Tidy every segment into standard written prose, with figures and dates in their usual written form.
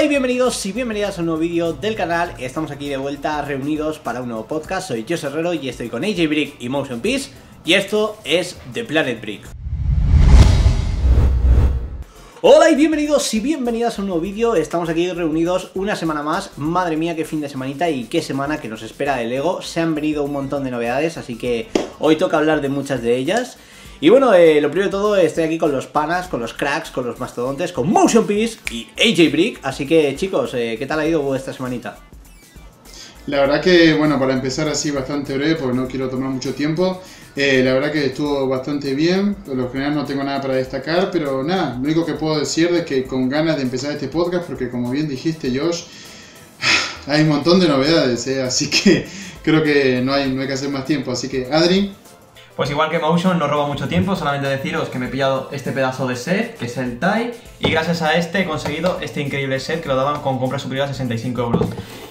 Hola y bienvenidos y bienvenidas a un nuevo vídeo del canal. Estamos aquí de vuelta reunidos para un nuevo podcast. Soy José Herrero y estoy con AJ Brick y Motion Peace. Y esto es The Planet Brick. Hola y bienvenidos y bienvenidas a un nuevo vídeo. Estamos aquí reunidos una semana más. Madre mía, qué fin de semanita y qué semana que nos espera de LEGO. Se han venido un montón de novedades, así que hoy toca hablar de muchas de ellas. Y bueno, lo primero de todo, estoy aquí con los panas, con los cracks, con los mastodontes, con Motion Peace y AJ Brick. Así que chicos, ¿qué tal ha ido vuestra semanita? La verdad que, bueno, para empezar así bastante breve, porque no quiero tomar mucho tiempo, la verdad que estuvo bastante bien. Por lo general no tengo nada para destacar, pero nada, lo único que puedo decir es que con ganas de empezar este podcast, porque como bien dijiste, Josh, hay un montón de novedades, así que creo que no hay que hacer más tiempo. Así que, Adri. Pues igual que Motion, no robo mucho tiempo, solamente deciros que me he pillado este pedazo de set, que es el TIE, y gracias a este he conseguido este increíble set que lo daban con compra superior a 65 euros.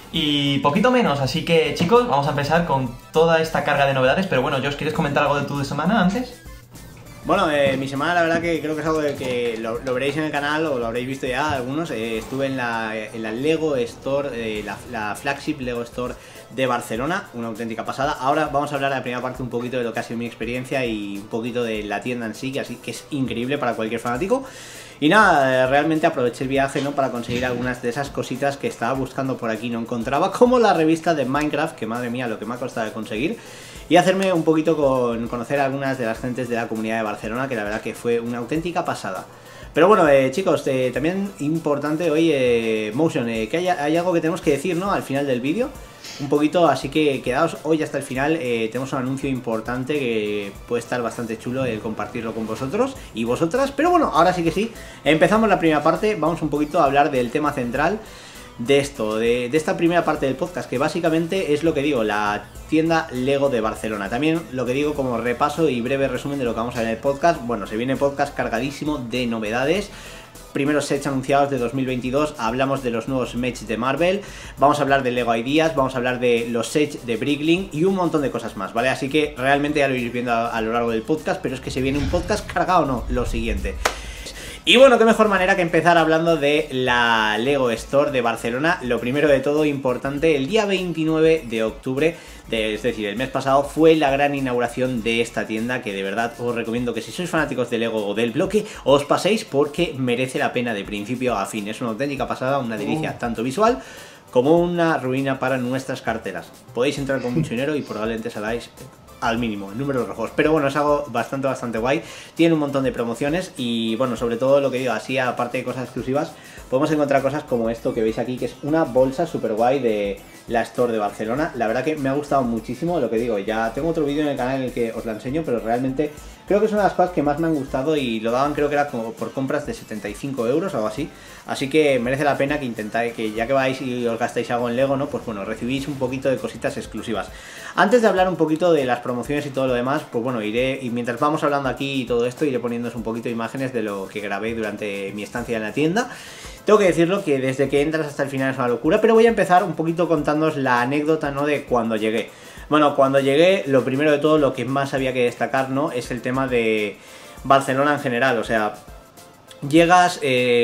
Y poquito menos, así que chicos, vamos a empezar con toda esta carga de novedades, pero bueno, Josh, ¿quieres comentar algo de tu semana antes? Bueno, mi semana la verdad que creo que es algo de que lo veréis en el canal o lo habréis visto ya algunos. Estuve en la LEGO Store, la flagship LEGO Store de Barcelona, una auténtica pasada. Ahora vamos a hablar de la primera parte un poquito de lo que ha sido mi experiencia y un poquito de la tienda en sí, que así que es increíble para cualquier fanático. Y nada, realmente aproveché el viaje, ¿no?, para conseguir algunas de esas cositas que estaba buscando por aquí y no encontraba, como la revista de Minecraft, que madre mía lo que me ha costado de conseguir, y hacerme un poquito con conocer a algunas de las gentes de la comunidad de Barcelona, que la verdad que fue una auténtica pasada. Pero bueno, chicos, también importante hoy, Motion, que hay algo que tenemos que decir, ¿no?, al final del vídeo, un poquito, así que quedaos hoy hasta el final. Tenemos un anuncio importante que puede estar bastante chulo el compartirlo con vosotros y vosotras. Pero bueno, ahora sí que sí, empezamos la primera parte, vamos un poquito a hablar del tema central de esto, de esta primera parte del podcast, que básicamente es lo que digo, la tienda LEGO de Barcelona. También lo que digo como repaso y breve resumen de lo que vamos a ver en el podcast. Bueno, se viene podcast cargadísimo de novedades. Primeros sets anunciados de 2022, hablamos de los nuevos matches de Marvel, vamos a hablar de LEGO Ideas, vamos a hablar de los sets de Bricklink y un montón de cosas más, ¿vale? Así que realmente ya lo iréis viendo a lo largo del podcast, pero es que se viene un podcast cargado, ¿no? Lo siguiente. Y bueno, qué mejor manera que empezar hablando de la LEGO Store de Barcelona. Lo primero de todo, importante, el día 29 de octubre, es decir, el mes pasado, fue la gran inauguración de esta tienda, que de verdad os recomiendo que si sois fanáticos de LEGO o del bloque, os paséis porque merece la pena de principio a fin. Es una auténtica pasada, una delicia tanto visual como una ruina para nuestras carteras. Podéis entrar con mucho dinero y probablemente salgáis al mínimo, en números rojos, pero bueno, es algo bastante guay. Tiene un montón de promociones y bueno, sobre todo lo que digo, así aparte de cosas exclusivas, podemos encontrar cosas como esto que veis aquí, que es una bolsa súper guay de la Store de Barcelona. La verdad que me ha gustado muchísimo, lo que digo, ya tengo otro vídeo en el canal en el que os la enseño, pero realmente creo que es una de las cosas que más me han gustado y lo daban, creo que era como por compras de 75 euros o algo así. Así que merece la pena que intentáis, que ya que vais y os gastáis algo en LEGO, ¿no?, pues bueno, recibís un poquito de cositas exclusivas. Antes de hablar un poquito de las promociones y todo lo demás, pues bueno, iré, y mientras vamos hablando aquí y todo esto, iré poniéndoos un poquito de imágenes de lo que grabé durante mi estancia en la tienda. Tengo que decirlo que desde que entras hasta el final es una locura, pero voy a empezar un poquito contándoos la anécdota, ¿no?, de cuando llegué. Bueno, cuando llegué, lo primero de todo, lo que más había que destacar, ¿no?, es el tema de Barcelona en general. O sea, llegas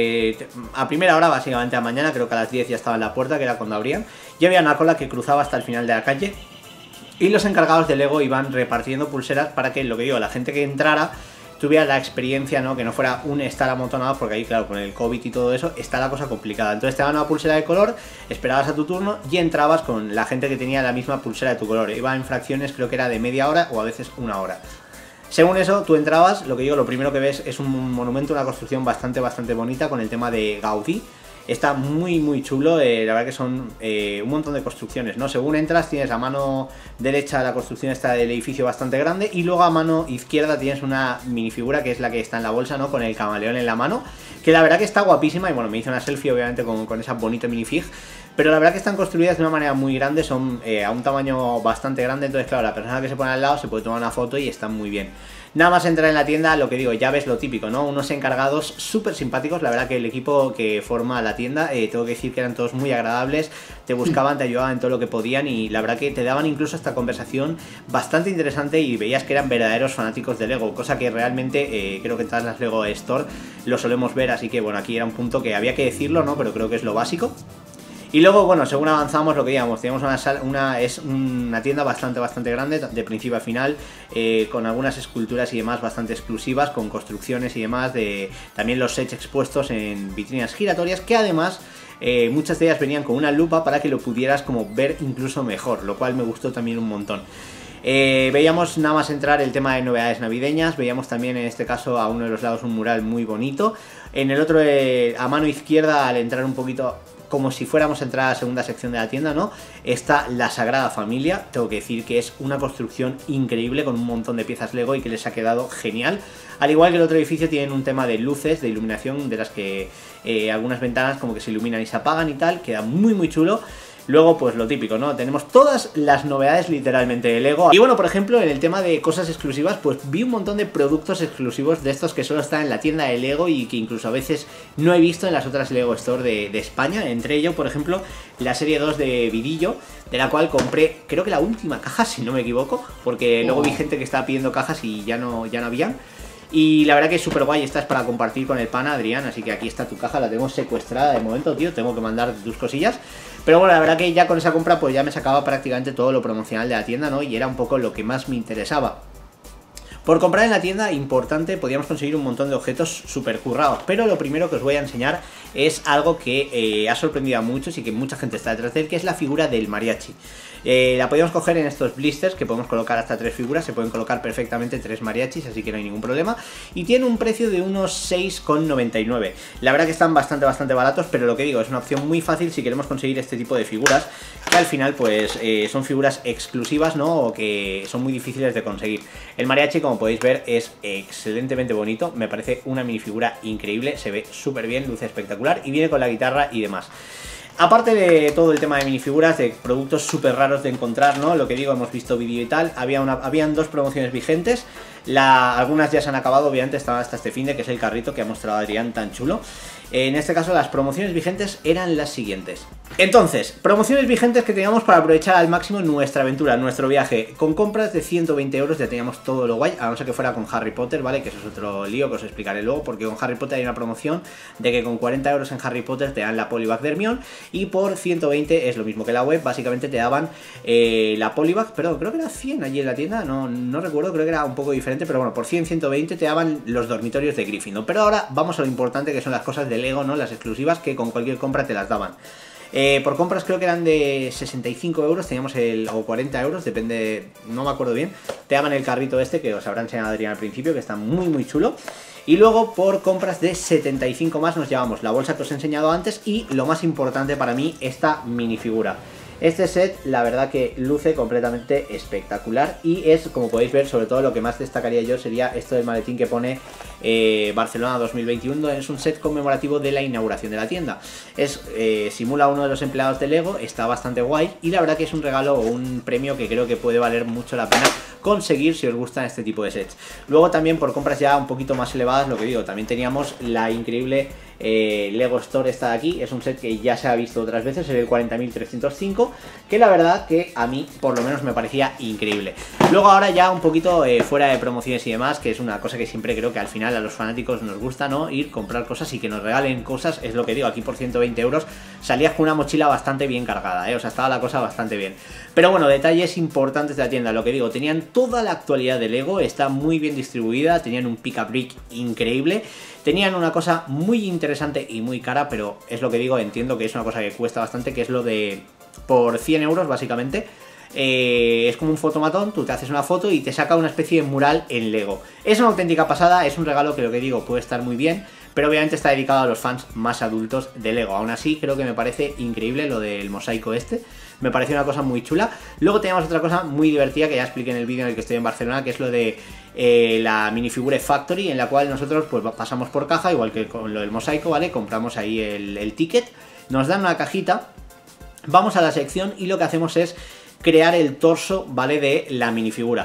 a primera hora, básicamente a mañana, creo que a las 10 ya estaba en la puerta, que era cuando abrían, y había una cola que cruzaba hasta el final de la calle, y los encargados de LEGO iban repartiendo pulseras para que, lo que digo, la gente que entrara tuviera la experiencia, ¿no?, que no fuera un estar amontonado, porque ahí, claro, con el COVID y todo eso, está la cosa complicada. Entonces te daban una pulsera de color, esperabas a tu turno y entrabas con la gente que tenía la misma pulsera de tu color. Iba en fracciones, creo que era de media hora o a veces una hora. Según eso, tú entrabas, lo que digo, lo primero que ves es un monumento, una construcción bastante bonita con el tema de Gaudí. Está muy chulo, la verdad que son un montón de construcciones, ¿no? Según entras tienes a mano derecha la construcción esta del edificio bastante grande y luego a mano izquierda tienes una minifigura que es la que está en la bolsa, ¿no?, con el camaleón en la mano, que la verdad que está guapísima y bueno, me hice una selfie obviamente con esa bonita minifig. Pero la verdad que están construidas de una manera muy grande, son a un tamaño bastante grande, entonces claro, la persona que se pone al lado se puede tomar una foto y están muy bien. Nada más entrar en la tienda, lo que digo, ya ves lo típico, ¿no? Unos encargados súper simpáticos, la verdad que el equipo que forma la tienda, tengo que decir que eran todos muy agradables, te buscaban, te ayudaban en todo lo que podían y la verdad que te daban incluso esta conversación bastante interesante y veías que eran verdaderos fanáticos de LEGO, cosa que realmente creo que en todas las LEGO Store lo solemos ver, así que bueno, aquí era un punto que había que decirlo, ¿no? Pero creo que es lo básico. Y luego, bueno, según avanzamos, lo que digamos, tenemos es una tienda bastante grande, de principio a final, con algunas esculturas y demás bastante exclusivas, con construcciones y demás, también los sets expuestos en vitrinas giratorias, que además muchas de ellas venían con una lupa para que lo pudieras como ver incluso mejor, lo cual me gustó también un montón. Veíamos nada más entrar el tema de novedades navideñas, veíamos también en este caso a uno de los lados un mural muy bonito, en el otro a mano izquierda, al entrar un poquito como si fuéramos a entrar a la segunda sección de la tienda, ¿no? Está la Sagrada Familia, tengo que decir que es una construcción increíble con un montón de piezas Lego y que les ha quedado genial. Al igual que el otro edificio tienen un tema de luces, de iluminación, de las que algunas ventanas como que se iluminan y se apagan y tal, queda muy chulo. Luego, pues lo típico, ¿no? Tenemos todas las novedades literalmente de Lego. Y bueno, por ejemplo, en el tema de cosas exclusivas, pues vi un montón de productos exclusivos de estos que solo están en la tienda de Lego y que incluso a veces no he visto en las otras Lego Store de España. Entre ellos, por ejemplo, la serie 2 de Vidillo, de la cual compré, creo que la última caja, si no me equivoco, porque luego vi gente que estaba pidiendo cajas y ya no habían. Y la verdad que es súper guay, esta es para compartir con el pana, Adrián, así que aquí está tu caja, la tengo secuestrada de momento, tío, tengo que mandar tus cosillas. Pero bueno, la verdad que ya con esa compra pues ya me sacaba prácticamente todo lo promocional de la tienda, ¿no? Y era un poco lo que más me interesaba. Por comprar en la tienda, importante, podíamos conseguir un montón de objetos súper currados, pero lo primero que os voy a enseñar es algo que ha sorprendido a muchos y que mucha gente está detrás de él, que es la figura del mariachi. La podemos coger en estos blisters, que podemos colocar hasta 3 figuras, se pueden colocar perfectamente 3 mariachis, así que no hay ningún problema. Y tiene un precio de unos 6,99. La verdad que están bastante baratos, pero lo que digo, es una opción muy fácil si queremos conseguir este tipo de figuras, que al final pues son figuras exclusivas, ¿no? O que son muy difíciles de conseguir. El mariachi, como podéis ver, es excelentemente bonito, me parece una minifigura increíble, se ve súper bien, luce espectacular y viene con la guitarra y demás. Aparte de todo el tema de minifiguras, de productos súper raros de encontrar, ¿no? Lo que digo, hemos visto vídeo y tal, habían 2 promociones vigentes, algunas ya se han acabado, obviamente estaban hasta este finde, que es el carrito que ha mostrado Adrián tan chulo. En este caso las promociones vigentes eran las siguientes. Entonces, promociones vigentes que teníamos para aprovechar al máximo nuestra aventura, nuestro viaje. Con compras de 120 euros ya teníamos todo lo guay, a no ser que fuera con Harry Potter, ¿vale? Que eso es otro lío que os explicaré luego, porque con Harry Potter hay una promoción de que con 40 euros en Harry Potter te dan la Polybag de Hermione, y por 120 es lo mismo que la web, básicamente te daban la Polybag, pero creo que era 100 allí en la tienda, no recuerdo, creo que era un poco diferente, pero bueno, por 100, 120 te daban los dormitorios de Gryffindor. Pero ahora vamos a lo importante, que son las cosas de Lego, ¿no? Las exclusivas que con cualquier compra te las daban. Por compras creo que eran de 65 euros, teníamos o 40 euros, depende, no me acuerdo bien. Te daban el carrito este, que os habrá enseñado Adrián al principio, que está muy chulo. Y luego por compras de 75 más nos llevamos la bolsa que os he enseñado antes y, lo más importante para mí, esta minifigura. Este set, la verdad que luce completamente espectacular y es, como podéis ver, sobre todo lo que más destacaría yo sería esto del maletín que pone Barcelona 2021, es un set conmemorativo de la inauguración de la tienda. Simula a uno de los empleados de Lego, está bastante guay y la verdad que es un regalo o un premio que creo que puede valer mucho la pena conseguir si os gustan este tipo de sets. Luego también por compras ya un poquito más elevadas, lo que digo, también teníamos la increíble Lego Store esta de aquí, es un set que ya se ha visto otras veces, es el 40.305, que la verdad que a mí por lo menos me parecía increíble. Luego ahora ya un poquito fuera de promociones y demás, que es una cosa que siempre creo que al final a los fanáticos nos gusta, ¿no? Ir, comprar cosas y que nos regalen cosas, es lo que digo, aquí por 120 euros salías con una mochila bastante bien cargada, o sea, estaba la cosa bastante bien. Pero bueno, detalles importantes de la tienda, lo que digo, tenían toda la actualidad de Lego, está muy bien distribuida, tenían un pick-a-brick increíble. Tenían una cosa muy interesante y muy cara, pero es lo que digo, entiendo que es una cosa que cuesta bastante, que es lo de por 100 euros básicamente. Es como un fotomatón, tú te haces una foto y te saca una especie de mural en Lego. Es una auténtica pasada, es un regalo que, lo que digo, puede estar muy bien, pero obviamente está dedicado a los fans más adultos de Lego. Aún así, creo que me parece increíble lo del mosaico este. Me parece una cosa muy chula. Luego teníamos otra cosa muy divertida que ya expliqué en el vídeo en el que estoy en Barcelona, que es lo de la minifigure Factory, en la cual nosotros pues pasamos por caja, igual que con lo del mosaico, ¿vale? Compramos ahí el ticket, nos dan una cajita, vamos a la sección y lo que hacemos es crear el torso, ¿vale? De la minifigura.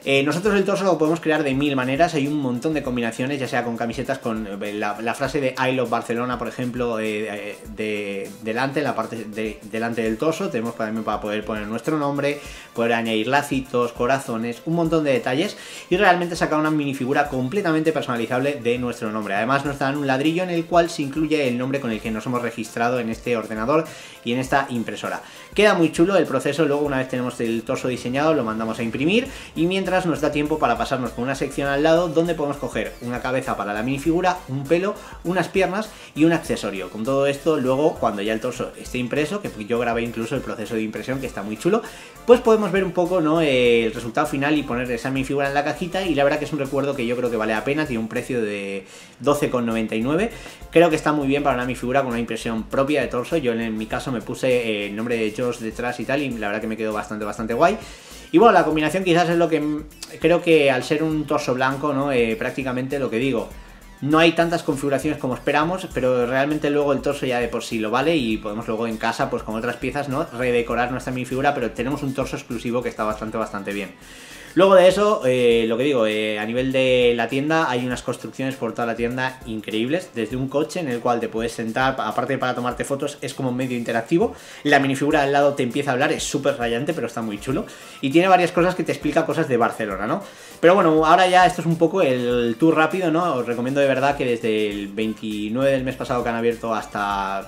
Nosotros el torso lo podemos crear de 1000 maneras, hay un montón de combinaciones, ya sea con camisetas con la frase de I love Barcelona, por ejemplo, delante, en la parte delante del torso, tenemos también para poder poner nuestro nombre, poder añadir lacitos, corazones, un montón de detalles y realmente sacar una minifigura completamente personalizable de nuestro nombre. Además nos dan un ladrillo en el cual se incluye el nombre con el que nos hemos registrado en este ordenador y en esta impresora. Queda muy chulo el proceso, luego una vez tenemos el torso diseñado lo mandamos a imprimir y mientras nos da tiempo para pasarnos por una sección al lado donde podemos coger una cabeza para la minifigura, un pelo, unas piernas y un accesorio. Con todo esto luego cuando ya el torso esté impreso, que yo grabé incluso el proceso de impresión que está muy chulo, pues podemos ver un poco, ¿no?, el resultado final y poner esa minifigura en la cajita y la verdad que es un recuerdo que yo creo que vale la pena, tiene un precio de 12,99. Creo que está muy bien para una minifigura con una impresión propia de torso. Yo en mi caso me puse el nombre de Josh detrás y tal y la verdad que me quedó bastante guay. Y bueno, la combinación quizás es lo que creo que al ser un torso blanco, ¿no?, prácticamente lo que digo, no hay tantas configuraciones como esperamos, pero realmente luego el torso ya de por sí lo vale y podemos luego en casa, pues con otras piezas, ¿no?, redecorar nuestra minifigura, pero tenemos un torso exclusivo que está bastante bien. Luego de eso, lo que digo, a nivel de la tienda hay unas construcciones por toda la tienda increíbles, desde un coche en el cual te puedes sentar, aparte para tomarte fotos, es como medio interactivo, la minifigura al lado te empieza a hablar, es súper rayante pero está muy chulo, y tiene varias cosas que te explica cosas de Barcelona, ¿no? Pero bueno, ahora ya esto es un poco el tour rápido, ¿no? Os recomiendo de verdad que desde el 29 del mes pasado que han abierto hasta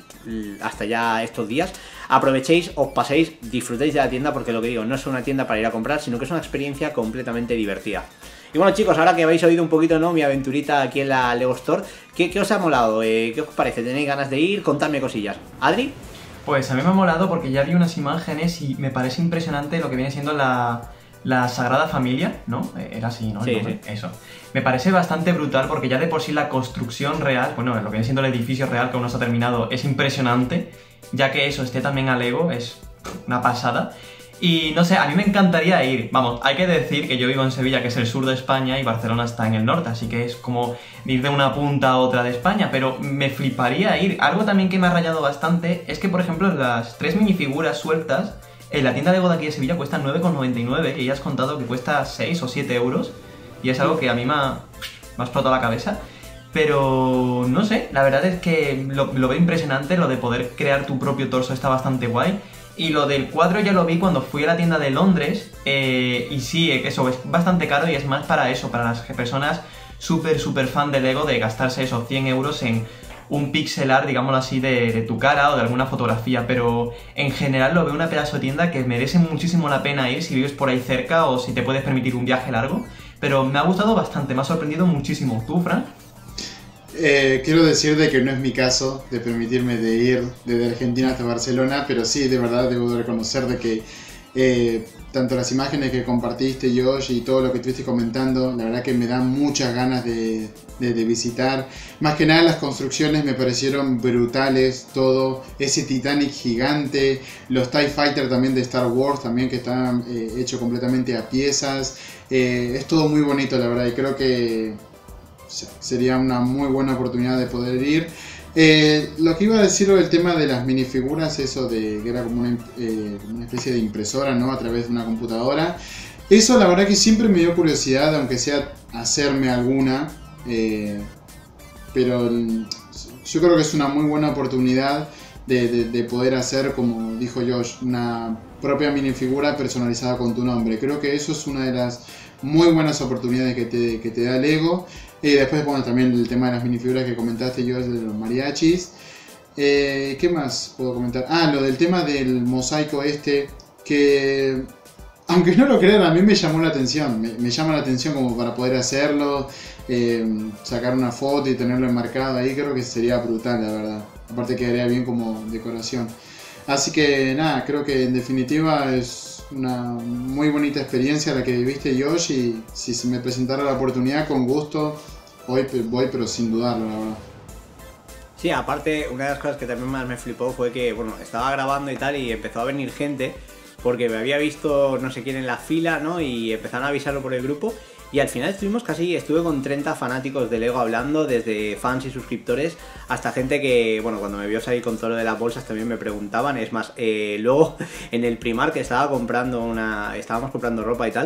ya estos días, aprovechéis, os paséis, disfrutéis de la tienda porque lo que digo, no es una tienda para ir a comprar, sino que es una experiencia completamente divertida. Y bueno chicos, ahora que habéis oído un poquito, ¿no?, mi aventurita aquí en la Lego Store, ¿qué os ha molado? ¿Qué os parece? ¿Tenéis ganas de ir? Contadme cosillas. ¿Adri? Pues a mí me ha molado porque ya vi unas imágenes y me parece impresionante lo que viene siendo la Sagrada Familia, ¿no? Era así, ¿no? Sí. Eso. Me parece bastante brutal porque ya de por sí la construcción real, bueno, lo que viene siendo el edificio real que aún no se ha terminado, es impresionante, ya que eso esté también a Lego, es una pasada. Y no sé, a mí me encantaría ir. Vamos, hay que decir que yo vivo en Sevilla, que es el sur de España, y Barcelona está en el norte, así que es como ir de una punta a otra de España, pero me fliparía ir. Algo también que me ha rayado bastante es que, por ejemplo, las 3 minifiguras sueltas en la tienda Lego de aquí de Sevilla cuestan 9,99 y ya has contado que cuesta 6 o 7 euros, y es algo que a mí me ha explotado la cabeza. Pero no sé, la verdad es que lo veo impresionante, lo de poder crear tu propio torso está bastante guay. Y lo del cuadro ya lo vi cuando fui a la tienda de Londres, y sí, eso es bastante caro y es más para eso, para las personas súper fan de Lego, de gastarse esos 100 euros en un pixel art, digámoslo así, de tu cara o de alguna fotografía, pero en general lo veo una pedazo de tienda que merece muchísimo la pena ir si vives por ahí cerca o si te puedes permitir un viaje largo, pero me ha gustado bastante, me ha sorprendido muchísimo. ¿Tú, Fran? Quiero decir de que no es mi caso de permitirme de ir desde Argentina hasta Barcelona, pero sí, de verdad debo de reconocer de que tanto las imágenes que compartiste, Josh, y todo lo que estuviste comentando, la verdad que me dan muchas ganas de visitar. Más que nada las construcciones me parecieron brutales, todo, ese Titanic gigante, los TIE Fighter también de Star Wars, también que están hechos completamente a piezas. Es todo muy bonito, la verdad, y creo que sería una muy buena oportunidad de poder ir. Lo que iba a decir del tema de las minifiguras, eso de que era como una especie de impresora, ¿no?, a través de una computadora. Eso la verdad que siempre me dio curiosidad, aunque sea hacerme alguna. Pero yo creo que es una muy buena oportunidad de poder hacer, como dijo Josh, una propia minifigura personalizada con tu nombre. Creo que eso es una de las muy buenas oportunidades que te da Lego. Y después, bueno, también el tema de las minifiguras que comentaste, Josh, de los mariachis. ¿Qué más puedo comentar? Lo del tema del mosaico que aunque no lo crean, a mí me llamó la atención. Me llama la atención como para poder hacerlo, sacar una foto y tenerlo enmarcado ahí. Creo que sería brutal, la verdad. Aparte quedaría bien como decoración. Así que nada, creo que en definitiva es una muy bonita experiencia la que viviste, Josh, y si se me presentara la oportunidad, con gusto voy, pero sin dudarlo, la verdad. Sí, aparte, una de las cosas que también más me flipó fue que, bueno, estaba grabando y tal y empezó a venir gente porque me había visto no sé quién en la fila, ¿no? Y empezaron a avisarlo por el grupo y al final estuve con 30 fanáticos de Lego hablando, desde fans y suscriptores hasta gente que, bueno, cuando me vio salir con todo lo de las bolsas también me preguntaban. Es más, luego en el Primark que estábamos comprando ropa y tal,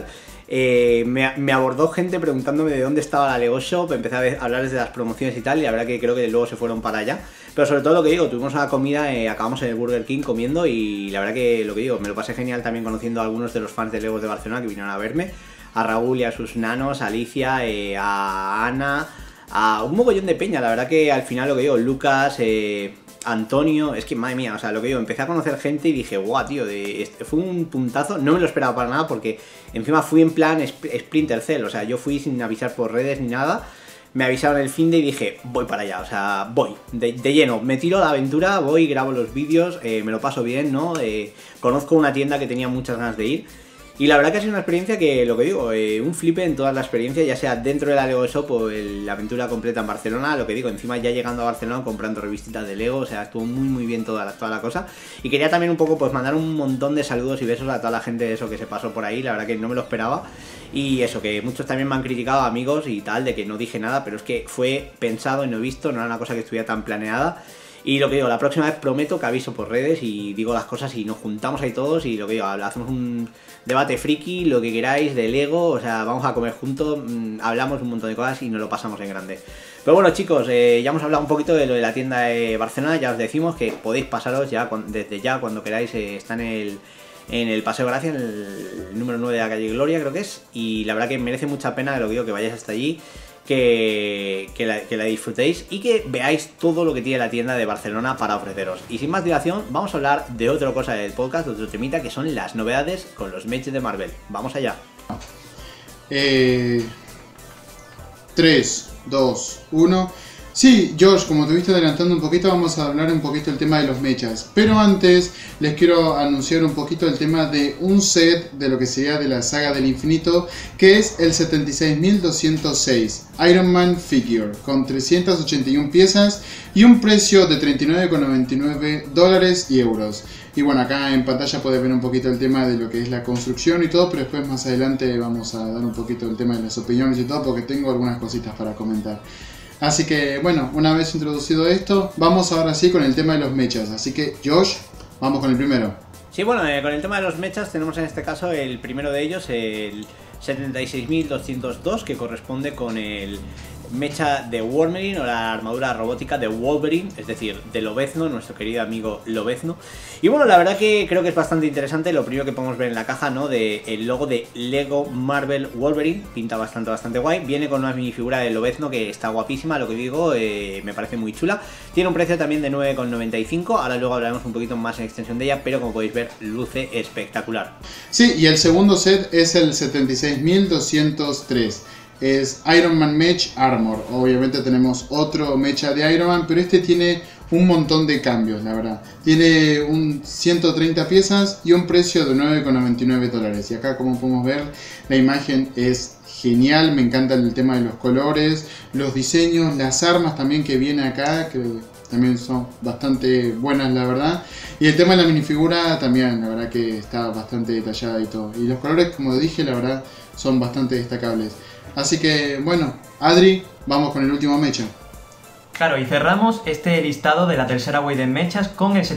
me abordó gente preguntándome de dónde estaba la Lego Shop, empecé a hablarles de las promociones y tal, y la verdad que creo que luego se fueron para allá. Pero sobre todo lo que digo, tuvimos una comida, acabamos en el Burger King comiendo, y la verdad que lo que digo, me lo pasé genial también conociendo a algunos de los fans de Legos de Barcelona que vinieron a verme, a Raúl y a sus nanos, a Alicia, a Ana, a un mogollón de peña. La verdad que al final lo que digo, Lucas, Antonio, es que madre mía, o sea, lo que digo, empecé a conocer gente y dije, guau, tío, fue un puntazo, no me lo esperaba para nada porque encima fui en plan Splinter Cell, o sea, yo fui sin avisar por redes ni nada, me avisaron el finde y dije, voy para allá, o sea, voy, de lleno, me tiro a la aventura, voy, grabo los vídeos, me lo paso bien, ¿no? Conozco una tienda que tenía muchas ganas de ir. Y la verdad que ha sido una experiencia que, lo que digo, un flipe en toda la experiencia, ya sea dentro de la Lego Shop o la aventura completa en Barcelona. Lo que digo, encima ya llegando a Barcelona comprando revistitas de Lego, o sea, estuvo muy bien toda la cosa. Y quería también un poco pues mandar un montón de saludos y besos a toda la gente de eso que se pasó por ahí, la verdad que no me lo esperaba. Y eso, que muchos también me han criticado, amigos y tal, de que no dije nada, pero es que fue pensado y no visto, no era una cosa que estuviera tan planeada. Y lo que digo, la próxima vez prometo que aviso por redes y digo las cosas y nos juntamos ahí todos y lo que digo, hacemos un debate friki, lo que queráis, de Lego, o sea, vamos a comer juntos, hablamos un montón de cosas y nos lo pasamos en grande. Pero bueno, chicos, ya hemos hablado un poquito de lo de la tienda de Barcelona, ya os decimos que podéis pasaros ya desde ya cuando queráis, está en el Paseo Gracia, en el número 9 de la calle Gloria creo que es, y la verdad que merece mucha pena, lo que digo, que vayáis hasta allí. Que la disfrutéis y que veáis todo lo que tiene la tienda de Barcelona para ofreceros. Y sin más dilación, vamos a hablar de otra cosa del podcast, de otro temita, que son las novedades con los matches de Marvel. ¡Vamos allá! 3, 2, 1... Sí, Josh, como te viste adelantando un poquito, vamos a hablar un poquito del tema de los mechas. Pero antes, les quiero anunciar un poquito el tema de un set de lo que sería de la saga del infinito, que es el 76206 Iron Man Figure, con 381 piezas y un precio de $39,99 y euros. Y bueno, acá en pantalla puedes ver un poquito el tema de lo que es la construcción y todo, pero después más adelante vamos a dar un poquito el tema de las opiniones y todo, porque tengo algunas cositas para comentar. Así que bueno, una vez introducido esto, vamos ahora sí con el tema de los mechas. Así que Josh, vamos con el primero. Sí, bueno, con el tema de los mechas tenemos en este caso el primero de ellos, el 76202, que corresponde con el mecha de Wolverine o la armadura robótica de Wolverine, es decir, de Lobezno, nuestro querido amigo Lobezno. Y bueno, la verdad que creo que es bastante interesante lo primero que podemos ver en la caja, ¿no? El logo de Lego Marvel Wolverine, pinta bastante guay. Viene con una minifigura de Lobezno que está guapísima, lo que digo, me parece muy chula. Tiene un precio también de 9,95, ahora luego hablaremos un poquito más en extensión de ella, pero como podéis ver, luce espectacular. Sí, y el segundo set es el 76203. Es Iron Man Mech Armor. Obviamente tenemos otro mecha de Iron Man, pero este tiene un montón de cambios, la verdad. Tiene 130 piezas y un precio de $9,99. Y acá, como podemos ver, la imagen es genial. Me encanta el tema de los colores, los diseños, las armas también que viene acá, que también son bastante buenas, la verdad. Y el tema de la minifigura también, la verdad que está bastante detallada y todo. Y los colores, como dije, la verdad son bastante destacables. Así que, bueno, Adri, vamos con el último mecha. Claro, y cerramos este listado de la tercera wave de mechas con el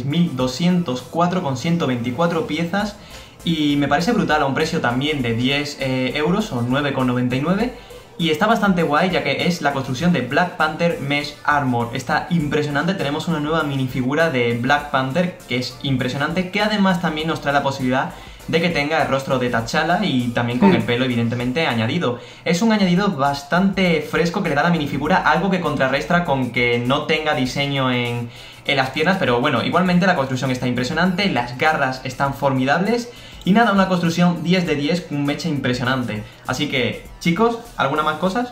76.204 con 124 piezas. Y me parece brutal a un precio también de 10 euros o 9,99. Y está bastante guay, ya que es la construcción de Black Panther Mesh Armor. Está impresionante, tenemos una nueva minifigura de Black Panther que es impresionante, que además también nos trae la posibilidad de que tenga el rostro de T'Challa y también con el pelo evidentemente añadido. Es un añadido bastante fresco que le da a la minifigura, algo que contrarresta con que no tenga diseño en las piernas, pero bueno, igualmente la construcción está impresionante, las garras están formidables y nada, una construcción 10 de 10, un mecha impresionante. Así que, chicos, ¿alguna más cosas?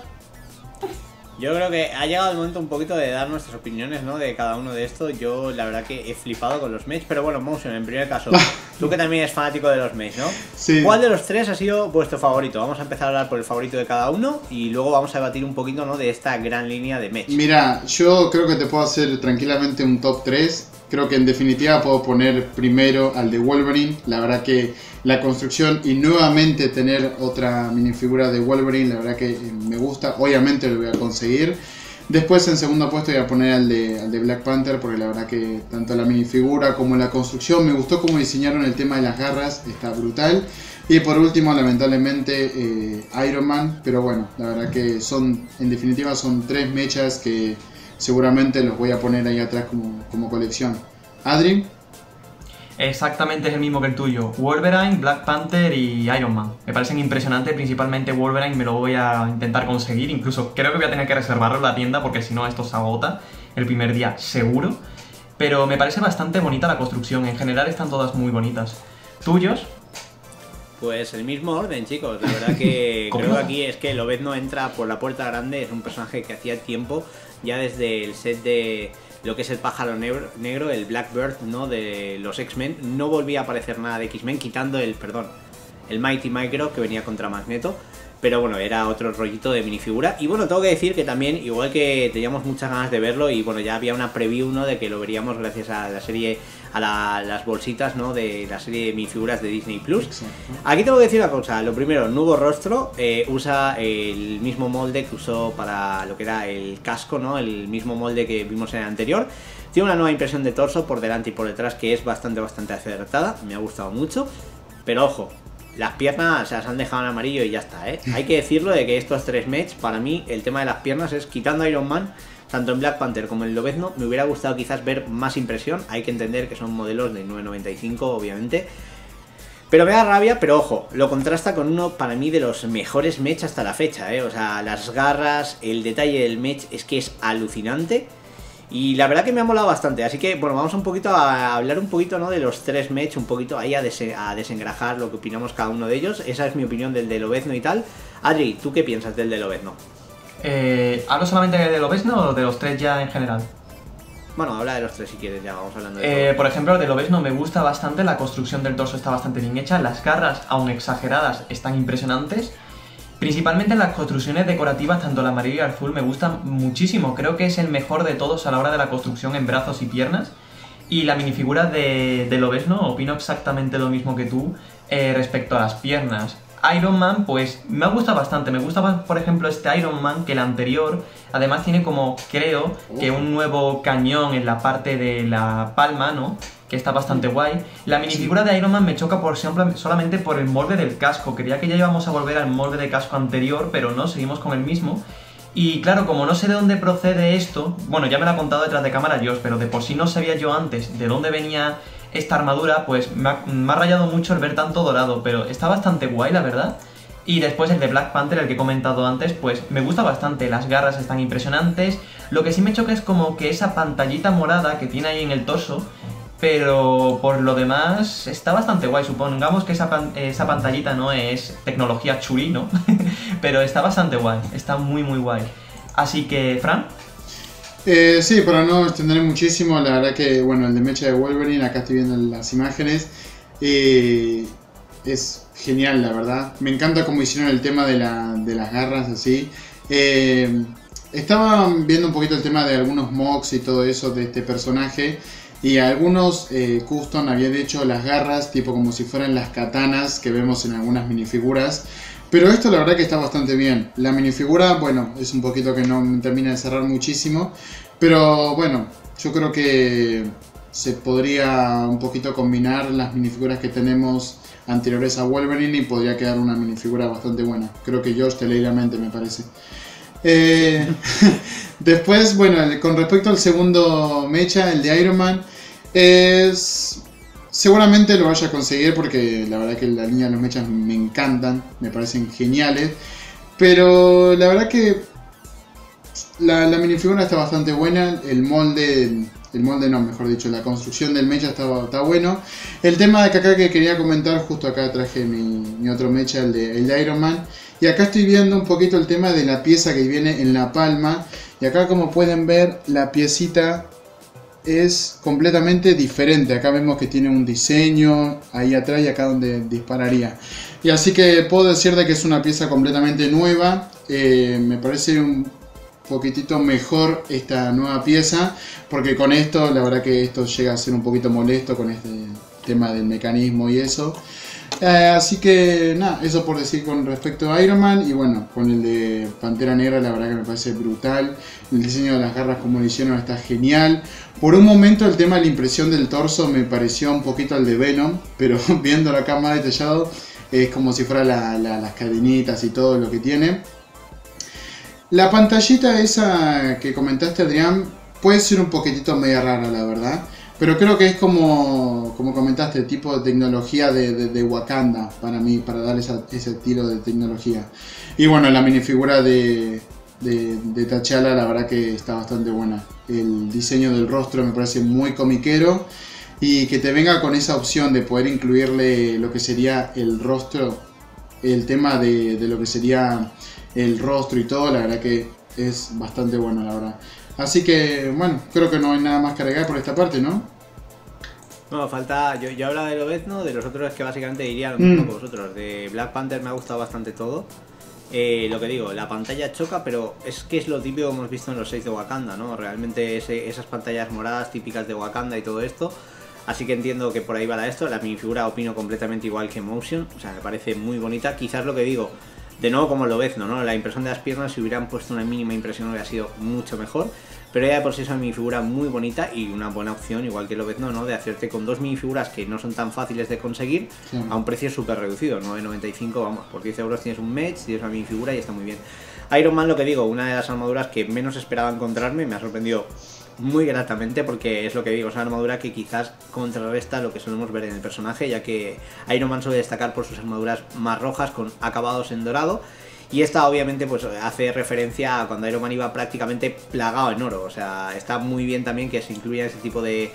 Yo creo que ha llegado el momento un poquito de dar nuestras opiniones, ¿no? De cada uno de estos. Yo la verdad que he flipado con los mechs, pero bueno, Motion, en primer caso, tú que también eres fanático de los mechs, ¿no? Sí. ¿Cuál de los tres ha sido vuestro favorito? Vamos a empezar a hablar por el favorito de cada uno y luego vamos a debatir un poquito, ¿no? De esta gran línea de mechs. Mira, yo creo que te puedo hacer tranquilamente un top 3. Creo que en definitiva puedo poner primero al de Wolverine. La verdad que la construcción y nuevamente tener otra minifigura de Wolverine, la verdad que me gusta. Obviamente lo voy a conseguir. Después en segundo puesto voy a poner al de Black Panther, porque la verdad que tanto la minifigura como la construcción, me gustó cómo diseñaron el tema de las garras, está brutal. Y por último, lamentablemente, Iron Man, pero bueno, la verdad que en definitiva son 3 mechas que seguramente los voy a poner ahí atrás como colección. Adri. Exactamente es el mismo que el tuyo. Wolverine, Black Panther y Iron Man. Me parecen impresionantes, principalmente Wolverine me lo voy a intentar conseguir. Incluso creo que voy a tener que reservarlo en la tienda porque si no esto se agota el primer día seguro. Pero me parece bastante bonita la construcción. En general están todas muy bonitas. ¿Tuyos? Pues el mismo orden, chicos. La verdad que creo que aquí es que Lobezno entra por la puerta grande. Es un personaje que hacía tiempo, ya desde el set de lo que es el pájaro negro, el Blackbird, ¿no? De los X-Men, no volvía a aparecer nada de X-Men, quitando el Mighty Micro que venía contra Magneto. Pero bueno, era otro rollito de minifigura. Y bueno, tengo que decir que también, igual que teníamos muchas ganas de verlo, y bueno, ya había una preview, ¿no? De que lo veríamos gracias a la serie, a las bolsitas, ¿no? De la serie de minifiguras de Disney Plus. Aquí tengo que decir una cosa. Lo primero, nuevo rostro, usa el mismo molde que usó para lo que era el casco, ¿no? El mismo molde que vimos en el anterior. Tiene una nueva impresión de torso por delante y por detrás que es bastante acertada. Me ha gustado mucho. Pero ojo, las piernas se las han dejado en amarillo y ya está, ¿eh? Hay que decirlo de que estos 3 mechs, para mí, el tema de las piernas es, quitando a Iron Man, tanto en Black Panther como en Lobezno, me hubiera gustado quizás ver más impresión. Hay que entender que son modelos de 9,95, obviamente. Pero me da rabia, pero ojo, lo contrasta con uno, para mí, de los mejores mechs hasta la fecha, ¿eh? O sea, las garras, el detalle del mech es que es alucinante. Y la verdad que me ha molado bastante, así que bueno, vamos un poquito a hablar un poquito, ¿no? De los 3 mechs, un poquito ahí a desengrajar lo que opinamos cada uno de ellos. Esa es mi opinión del de Lobezno y tal. Adri, ¿tú qué piensas del de Lobezno? ¿Hablo solamente de Lobezno o de los 3 ya en general? Bueno, habla de los 3 si quieres, ya vamos hablando de todo. Por ejemplo, el de Lobezno me gusta bastante, la construcción del torso está bastante bien hecha, las garras, aun exageradas, están impresionantes. Principalmente las construcciones decorativas, tanto el amarillo y el azul, me gustan muchísimo. Creo que es el mejor de todos a la hora de la construcción en brazos y piernas. Y la minifigura de Lobezno, opino exactamente lo mismo que tú respecto a las piernas. Iron Man, pues me gusta bastante. Me gusta más, por ejemplo, este Iron Man que el anterior. Además tiene como, creo, que un nuevo cañón en la parte de la palma, ¿no? Que está bastante guay. La minifigura de Iron Man me choca solamente por el molde del casco. Creía que ya íbamos a volver al molde de casco anterior, pero no, seguimos con el mismo. Y claro, como no sé de dónde procede esto, bueno, ya me lo ha contado detrás de cámara Josh, pero de por sí no sabía yo antes de dónde venía esta armadura, pues me ha rayado mucho el ver tanto dorado, pero está bastante guay, la verdad. Y después el de Black Panther, el que he comentado antes, pues me gusta bastante, las garras están impresionantes. Lo que sí me choca es como que esa pantallita morada que tiene ahí en el torso, pero por lo demás está bastante guay. Supongamos que esa pantallita no es tecnología churi, ¿no? Pero está bastante guay, está muy guay. Así que, Fran. Sí, para no extender muchísimo, la verdad que, bueno, el de mecha de Wolverine, acá estoy viendo las imágenes, es genial, la verdad. Me encanta cómo hicieron el tema de las garras, así. Estaba viendo un poquito el tema de algunos mocks y todo eso de este personaje, y algunos custom habían hecho las garras tipo como si fueran las katanas que vemos en algunas minifiguras. Pero esto la verdad que está bastante bien. La minifigura, bueno, es un poquito que no me termina de cerrar muchísimo. Pero bueno, yo creo que se podría un poquito combinar las minifiguras que tenemos anteriores a Wolverine y podría quedar una minifigura bastante buena. Creo que Josh te leí la mente, me parece. Después, bueno, con respecto al segundo mecha, el de Iron Man, seguramente lo vaya a conseguir porque la verdad que la línea de los mechas me encantan, me parecen geniales. Pero la verdad que la minifigura está bastante buena, el molde no, mejor dicho, la construcción del mecha está bueno. El tema de que acá que quería comentar, justo acá traje mi otro mecha, el de Iron Man. Y acá estoy viendo un poquito el tema de la pieza que viene en la palma. Y acá, como pueden ver, la piecita es completamente diferente. Acá vemos que tiene un diseño ahí atrás y acá donde dispararía. Y así que puedo decir de que es una pieza completamente nueva. Me parece un poquitito mejor esta nueva pieza, porque con esto, la verdad que esto llega a ser un poquito molesto con este tema del mecanismo y eso. Así que nada, eso por decir con respecto a Iron Man. Y bueno, con el de Pantera Negra la verdad que me parece brutal. El diseño de las garras como lo hicieron está genial. Por un momento el tema de la impresión del torso me pareció un poquito al de Venom, pero viéndolo acá más detallado es como si fuera las cadenitas y todo lo que tiene. La pantallita esa que comentaste, Adrián, puede ser un poquitito media rara la verdad. Pero creo que es como comentaste, el tipo de tecnología de Wakanda para mí, para dar ese tiro de tecnología. Y bueno, la minifigura de T'Challa la verdad que está bastante buena. El diseño del rostro me parece muy comiquero. Y que te venga con esa opción de poder incluirle lo que sería el rostro, el tema de lo que sería el rostro y todo, la verdad que es bastante bueno la verdad. Así que, bueno, creo que no hay nada más que agregar por esta parte, ¿no? No, falta... Yo hablaba de Lobezno, de los otros es que básicamente diría lo mismo que vosotros. De Black Panther me ha gustado bastante todo. Lo que digo, la pantalla choca, pero es que es lo típico que hemos visto en los 6 de Wakanda, ¿no? Realmente esas pantallas moradas típicas de Wakanda y todo esto. Así que entiendo que por ahí va esto. La minifigura opino completamente igual que Motion. O sea, me parece muy bonita. Quizás lo que digo... De nuevo como Lobezno, ¿no? La impresión de las piernas, si hubieran puesto una mínima impresión hubiera sido mucho mejor. Pero ya de por sí es una minifigura muy bonita y una buena opción, igual que Lobezno, ¿no? De hacerte con dos minifiguras que no son tan fáciles de conseguir, sí, a un precio súper reducido, 9,95, vamos, por 10 euros tienes un match, tienes una minifigura y está muy bien. Iron Man, lo que digo, una de las armaduras que menos esperaba encontrarme, me ha sorprendido muy gratamente porque es lo que digo, es una armadura que quizás contrarresta lo que solemos ver en el personaje, ya que Iron Man suele destacar por sus armaduras más rojas con acabados en dorado, y esta obviamente pues hace referencia a cuando Iron Man iba prácticamente plagado en oro. O sea, está muy bien también que se incluya ese tipo de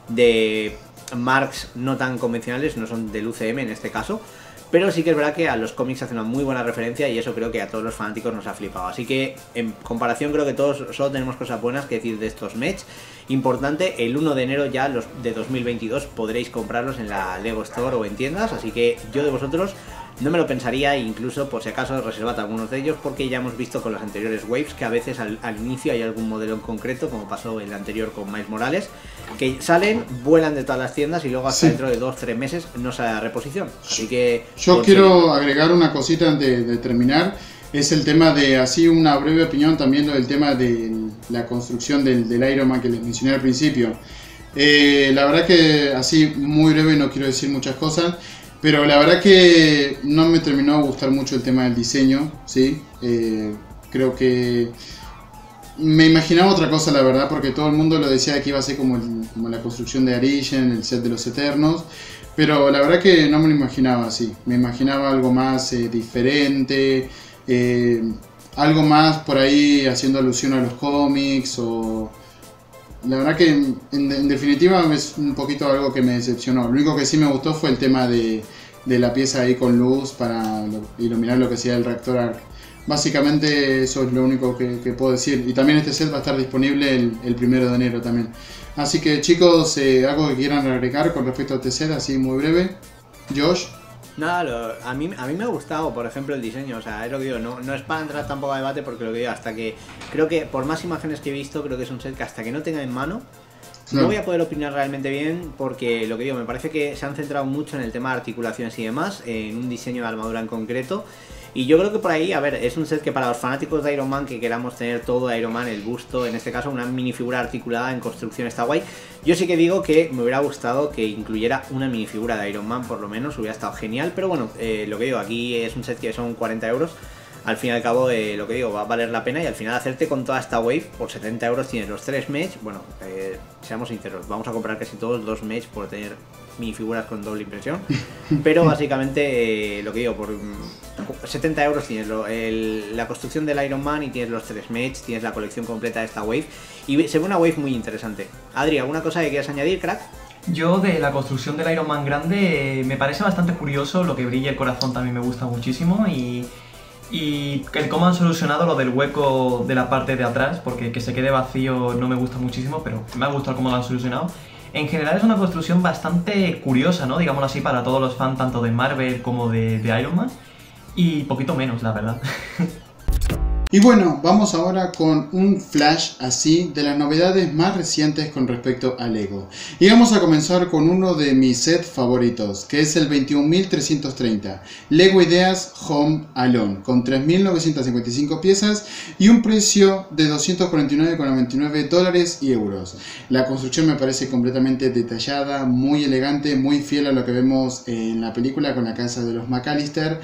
marks no tan convencionales, no son del UCM en este caso. Pero sí que es verdad que a los cómics hace una muy buena referencia y eso creo que a todos los fanáticos nos ha flipado. Así que en comparación creo que todos solo tenemos cosas buenas que decir de estos match. Importante, el 1 de enero ya los de 2022 podréis comprarlos en la Lego Store o en tiendas. Así que yo de vosotros no me lo pensaría, incluso por si acaso reservad algunos de ellos, porque ya hemos visto con las anteriores waves que a veces al inicio hay algún modelo en concreto, como pasó el anterior con Miles Morales, que salen, vuelan de todas las tiendas y luego hasta dentro de 2-3 meses no sale la reposición. Así que yo quiero agregar una cosita antes de terminar, es el tema de, así una breve opinión también del tema de la construcción del Iron Man que les mencioné al principio. La verdad que así muy breve, no quiero decir muchas cosas, pero la verdad que no me terminó de gustar mucho el tema del diseño, ¿sí? Creo que me imaginaba otra cosa, la verdad, porque todo el mundo lo decía que iba a ser como la construcción de Origin, el set de los Eternos, pero la verdad que no me lo imaginaba así. Me imaginaba algo más diferente, algo más por ahí haciendo alusión a los cómics o... La verdad que en definitiva es un poquito algo que me decepcionó. Lo único que sí me gustó fue el tema de la pieza ahí con luz para iluminar lo que sea el reactor ARC. Básicamente eso es lo único que puedo decir. Y también este set va a estar disponible el 1 de enero también. Así que chicos, algo que quieran agregar con respecto a este set, así muy breve. Josh. Nada, a mí me ha gustado, por ejemplo, el diseño. O sea, es lo que digo, no es para entrar tampoco a debate, porque lo que digo, hasta que creo que por más imágenes que he visto, creo que es un set que hasta que no tenga en mano no voy a poder opinar realmente bien, porque lo que digo, me parece que se han centrado mucho en el tema de articulaciones y demás, en un diseño de armadura en concreto. Y yo creo que por ahí, a ver, es un set que para los fanáticos de Iron Man, que queramos tener todo de Iron Man, el busto, en este caso una minifigura articulada en construcción, está guay. Yo sí que digo que me hubiera gustado que incluyera una minifigura de Iron Man, por lo menos, hubiera estado genial. Pero bueno, lo que digo, aquí es un set que son 40 euros. Al fin y al cabo, lo que digo, va a valer la pena, y al final hacerte con toda esta wave, por 70 euros tienes los 3 mesh. Bueno, seamos sinceros, vamos a comprar casi todos 2 mesh por tener minifiguras con doble impresión. Pero básicamente, lo que digo, por 70 euros tienes la construcción del Iron Man y tienes los 3 mesh, tienes la colección completa de esta wave. Y se ve una wave muy interesante. Adri, ¿alguna cosa que quieras añadir, crack? Yo de la construcción del Iron Man grande me parece bastante curioso, lo que brilla el corazón también me gusta muchísimo, y el cómo han solucionado lo del hueco de la parte de atrás, porque que se quede vacío no me gusta muchísimo, pero me ha gustado cómo lo han solucionado. En general es una construcción bastante curiosa, ¿no? Digámoslo así, para todos los fans tanto de Marvel como de Iron Man, y poquito menos, la verdad. Y bueno, vamos ahora con un flash así de las novedades más recientes con respecto a LEGO. Y vamos a comenzar con uno de mis sets favoritos, que es el 21330, LEGO Ideas Home Alone, con 3.955 piezas y un precio de $249,99 y euros. La construcción me parece completamente detallada, muy elegante, muy fiel a lo que vemos en la película con la casa de los McAllister,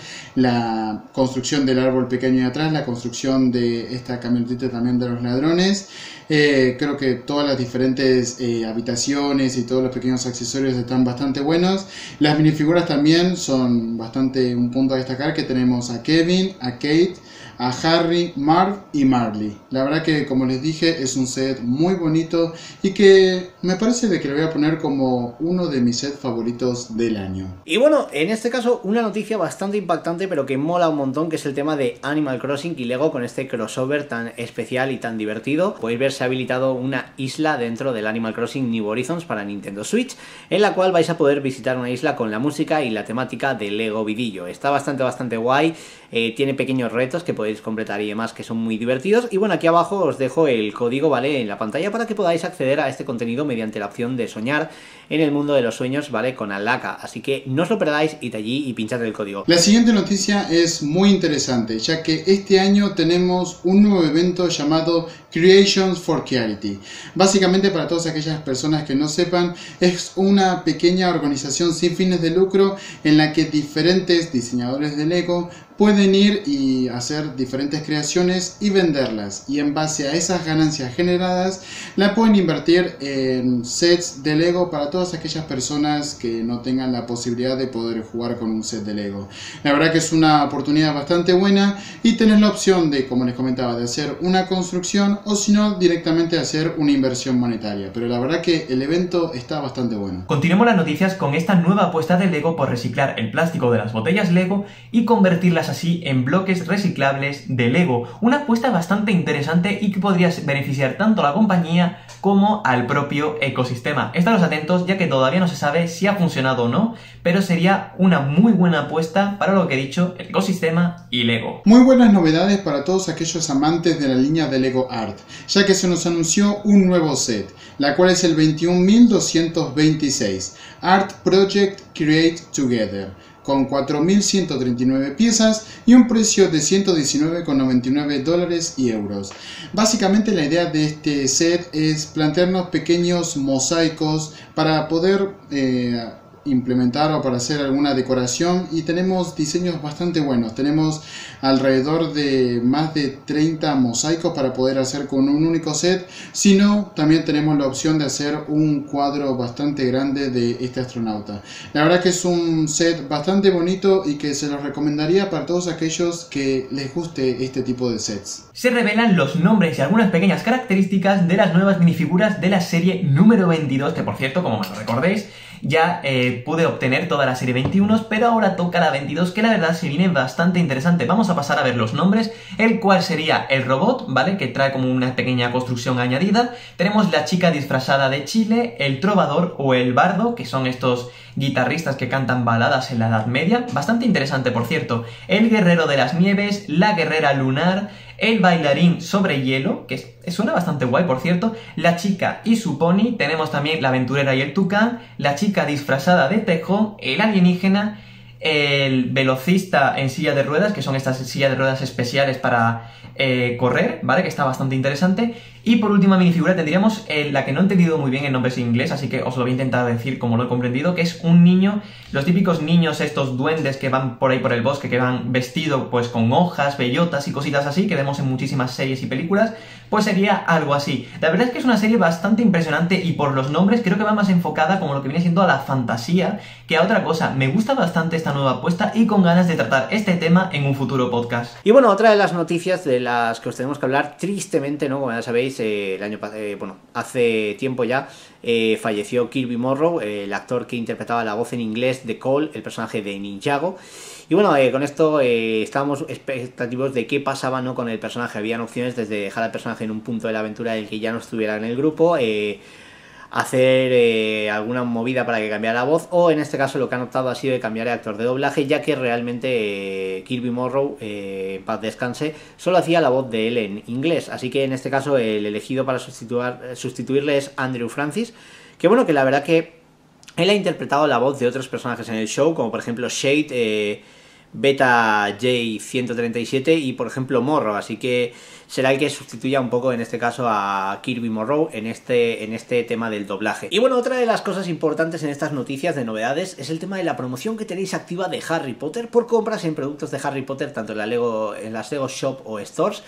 la construcción del árbol pequeño de atrás, la construcción de esta camionetita también de los ladrones. Creo que todas las diferentes habitaciones y todos los pequeños accesorios están bastante buenos. Las minifiguras también son bastante un punto a destacar, que tenemos a Kevin, a Kate, a Harry, Marv y Marley. La verdad que, como les dije, es un set muy bonito y que me parece de que lo voy a poner como uno de mis sets favoritos del año. Y bueno, en este caso una noticia bastante impactante pero que mola un montón, que es el tema de Animal Crossing y LEGO con este crossover tan especial y tan divertido. Podéis ver, se ha habilitado una isla dentro del Animal Crossing New Horizons para Nintendo Switch, en la cual vais a poder visitar una isla con la música y la temática de LEGO Vidillo. Está bastante guay, tiene pequeños retos que podéis completar y demás que son muy divertidos. Y bueno, aquí abajo os dejo el código, ¿vale?, en la pantalla para que podáis acceder a este contenido mediante la opción de soñar en el mundo de los sueños, ¿vale?, con Alaka. Así que no os lo perdáis, id allí y pinchad el código. La siguiente noticia es muy interesante, ya que este año tenemos un nuevo evento llamado Creations for Charity. Básicamente, para todas aquellas personas que no sepan, es una pequeña organización sin fines de lucro en la que diferentes diseñadores de LEGO pueden ir y hacer diferentes creaciones y venderlas, y en base a esas ganancias generadas la pueden invertir en sets de LEGO para todas aquellas personas que no tengan la posibilidad de poder jugar con un set de LEGO. La verdad que es una oportunidad bastante buena y tenés la opción de, como les comentaba, de hacer una construcción o si no directamente hacer una inversión monetaria, pero la verdad que el evento está bastante bueno. Continuemos las noticias con esta nueva apuesta de LEGO por reciclar el plástico de las botellas LEGO y convertirlas así en bloques reciclables de LEGO. Una apuesta bastante interesante y que podría beneficiar tanto a la compañía como al propio ecosistema. Estaros atentos, ya que todavía no se sabe si ha funcionado o no, pero sería una muy buena apuesta para lo que he dicho, el ecosistema y LEGO. Muy buenas novedades para todos aquellos amantes de la línea de LEGO Art, ya que se nos anunció un nuevo set, la cual es el 21226 Art Project Create Together, con 4.139 piezas y un precio de $119,99 y euros. Básicamente la idea de este set es plantearnos pequeños mosaicos para poder implementar o para hacer alguna decoración, y tenemos diseños bastante buenos. Tenemos alrededor de más de 30 mosaicos para poder hacer con un único set, sino también tenemos la opción de hacer un cuadro bastante grande de este astronauta. La verdad que es un set bastante bonito y que se los recomendaría para todos aquellos que les guste este tipo de sets. Se revelan los nombres y algunas pequeñas características de las nuevas minifiguras de la serie número 22, que por cierto, como me lo recordéis, ya pude obtener toda la serie 21, pero ahora toca la 22, que la verdad se viene bastante interesante. Vamos a pasar a ver los nombres, el cual sería el robot, ¿vale?, que trae como una pequeña construcción añadida. Tenemos la chica disfrazada de Chile, el trovador o el bardo, que son estos guitarristas que cantan baladas en la Edad Media, bastante interesante por cierto, el guerrero de las nieves, la guerrera lunar, el bailarín sobre hielo, que suena bastante guay por cierto, la chica y su pony, tenemos también la aventurera y el tucán, la chica disfrazada de tejón, el alienígena, el velocista en silla de ruedas, que son estas sillas de ruedas especiales para correr, ¿vale?, que está bastante interesante. Y por última minifigura tendríamos la que no he entendido muy bien el nombre en inglés, así que os lo voy a intentar decir como lo he comprendido, que es un niño, los típicos niños estos duendes que van por ahí por el bosque, que van vestidos pues con hojas, bellotas y cositas así, que vemos en muchísimas series y películas, pues sería algo así. La verdad es que es una serie bastante impresionante y por los nombres creo que va más enfocada como lo que viene siendo a la fantasía que a otra cosa. Me gusta bastante esta nueva apuesta y con ganas de tratar este tema en un futuro podcast. Y bueno, otra de las noticias de las que os tenemos que hablar, tristemente, ¿no?, como ya sabéis, el año pasado, bueno, hace tiempo ya, falleció Kirby Morrow, el actor que interpretaba la voz en inglés de Cole, el personaje de Ninjago. Y bueno, con esto estábamos expectativos de qué pasaba, ¿no?, con el personaje. Habían opciones desde dejar al personaje en un punto de la aventura en el que ya no estuviera en el grupo, hacer alguna movida para que cambiara la voz, o en este caso lo que han optado ha sido de cambiar el actor de doblaje, ya que realmente Kirby Morrow, en paz descanse, solo hacía la voz de él en inglés, así que en este caso el elegido para sustituirle es Andrew Francis, que bueno, que la verdad que él ha interpretado la voz de otros personajes en el show, como por ejemplo Shade, Beta J137 y por ejemplo Morrow, así que será el que sustituya un poco en este caso a Kirby Morrow en este tema del doblaje. Y bueno, otra de las cosas importantes en estas noticias de novedades es el tema de la promoción que tenéis activa de Harry Potter por compras en productos de Harry Potter, tanto en las Lego Shop o Stores,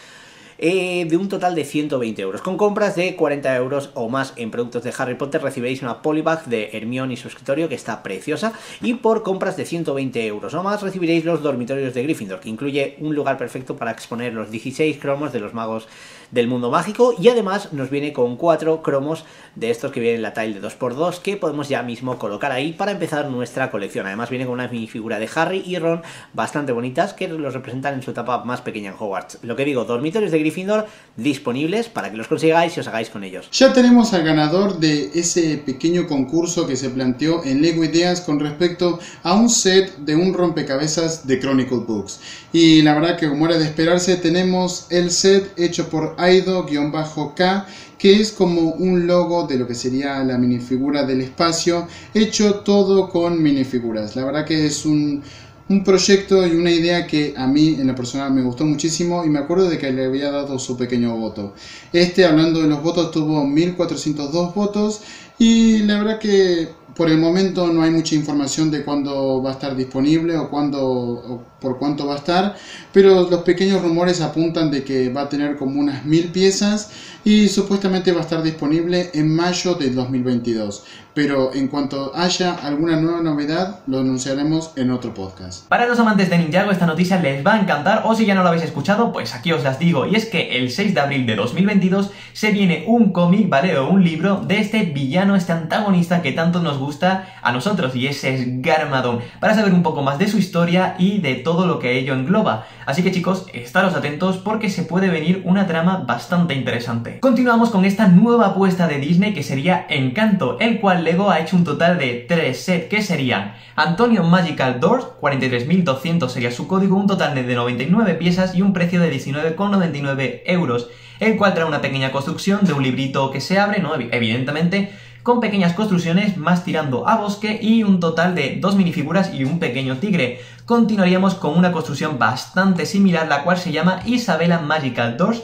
de un total de 120 euros. Con compras de 40 euros o más en productos de Harry Potter recibiréis una polybag de Hermione y su escritorio, que está preciosa, y por compras de 120 euros o más recibiréis los dormitorios de Gryffindor, que incluye un lugar perfecto para exponer los 16 cromos de los magos del mundo mágico, y además nos viene con 4 cromos de estos que vienen en la tile de 2x2 que podemos ya mismo colocar ahí para empezar nuestra colección. Además viene con una minifigura de Harry y Ron bastante bonitas que los representan en su etapa más pequeña en Hogwarts. Lo que digo, dormitorios de Gryffindor disponibles para que los consigáis y os hagáis con ellos. Ya tenemos al ganador de ese pequeño concurso que se planteó en Lego Ideas con respecto a un set de un rompecabezas de Chronicle Books. Y la verdad que, como era de esperarse, tenemos el set hecho por Aido-K, que es como un logo de lo que sería la minifigura del espacio, hecho todo con minifiguras. La verdad que es un proyecto y una idea que a mí en la persona me gustó muchísimo, y me acuerdo de que le había dado su pequeño voto. Hablando de los votos, tuvo 1402 votos, y la verdad que por el momento no hay mucha información de cuándo va a estar disponible o por cuánto va a estar, pero los pequeños rumores apuntan de que va a tener como unas 1000 piezas y supuestamente va a estar disponible en mayo del 2022. Pero en cuanto haya alguna nueva novedad, lo anunciaremos en otro podcast. Para los amantes de Ninjago, esta noticia les va a encantar, o si ya no lo habéis escuchado, pues aquí os las digo. Y es que el 6 de abril de 2022 se viene un cómic, ¿vale? O un libro de este villano, este antagonista que tanto nos gusta a nosotros, y ese es Garmadon, para saber un poco más de su historia y de todo lo que ello engloba. Así que chicos, estaros atentos porque se puede venir una trama bastante interesante. Continuamos con esta nueva apuesta de Disney, que sería Encanto, el cual Lego ha hecho un total de 3 sets, que serían Antonio Magical Doors, 43.200 sería su código, un total de 99 piezas y un precio de 19,99 euros, el cual trae una pequeña construcción de un librito que se abre, ¿no? Evidentemente, con pequeñas construcciones más tirando a bosque, y un total de 2 minifiguras y un pequeño tigre. Continuaríamos con una construcción bastante similar, la cual se llama Isabela Magical Doors,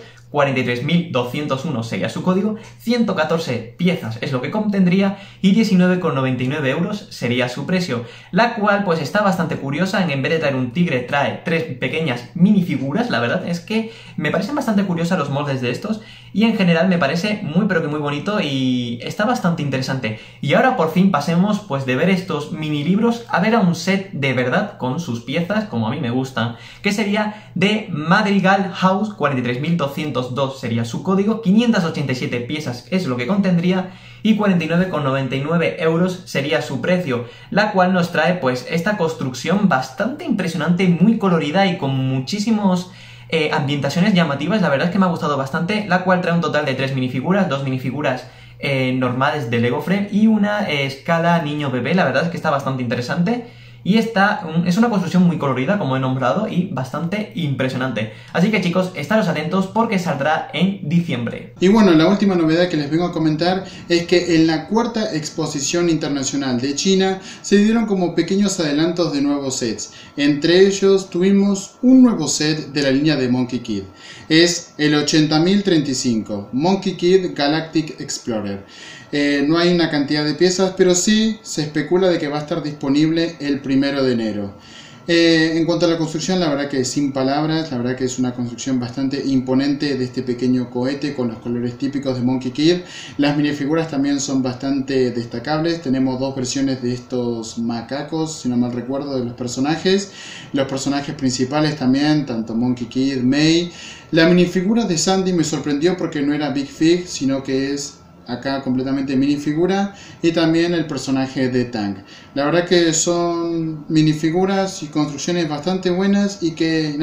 43.201 sería su código, 114 piezas es lo que contendría y 19,99 euros sería su precio, la cual pues está bastante curiosa. En vez de traer un tigre trae 3 pequeñas minifiguras. La verdad es que me parecen bastante curiosas los moldes de estos, y en general me parece muy pero que muy bonito y está bastante interesante. Y ahora por fin pasemos pues de ver estos mini libros a ver a un set de verdad con sus piezas como a mí me gustan, que sería de Madrigal House, 43.202 sería su código, 587 piezas es lo que contendría y 49,99 euros sería su precio, la cual nos trae pues esta construcción bastante impresionante, muy colorida y con muchísimos ambientaciones llamativas. La verdad es que me ha gustado bastante, la cual trae un total de 3 minifiguras, 2 minifiguras normales de Lego Frame y una escala niño-bebé. La verdad es que está bastante interesante. Y esta es una construcción muy colorida, como he nombrado, y bastante impresionante. Así que chicos, estaros atentos porque saldrá en diciembre. Y bueno, la última novedad que les vengo a comentar es que en la 4ª Exposición Internacional de China se dieron como pequeños adelantos de nuevos sets. Entre ellos tuvimos un nuevo set de la línea de Monkey Kid. Es el 80.035, Monkey Kid Galactic Explorer. No hay una cantidad de piezas, pero sí se especula de que va a estar disponible el 1 de enero. En cuanto a la construcción, la verdad que sin palabras, la verdad que es una construcción bastante imponente de este pequeño cohete con los colores típicos de Monkey Kid. Las minifiguras también son bastante destacables. Tenemos 2 versiones de estos macacos, si no mal recuerdo, de los personajes. Los personajes principales también, tanto Monkey Kid, May. La minifigura de Sandy me sorprendió porque no era Big Fig, sino que es acá completamente minifigura, y también el personaje de Tank. La verdad que son minifiguras y construcciones bastante buenas y que nada,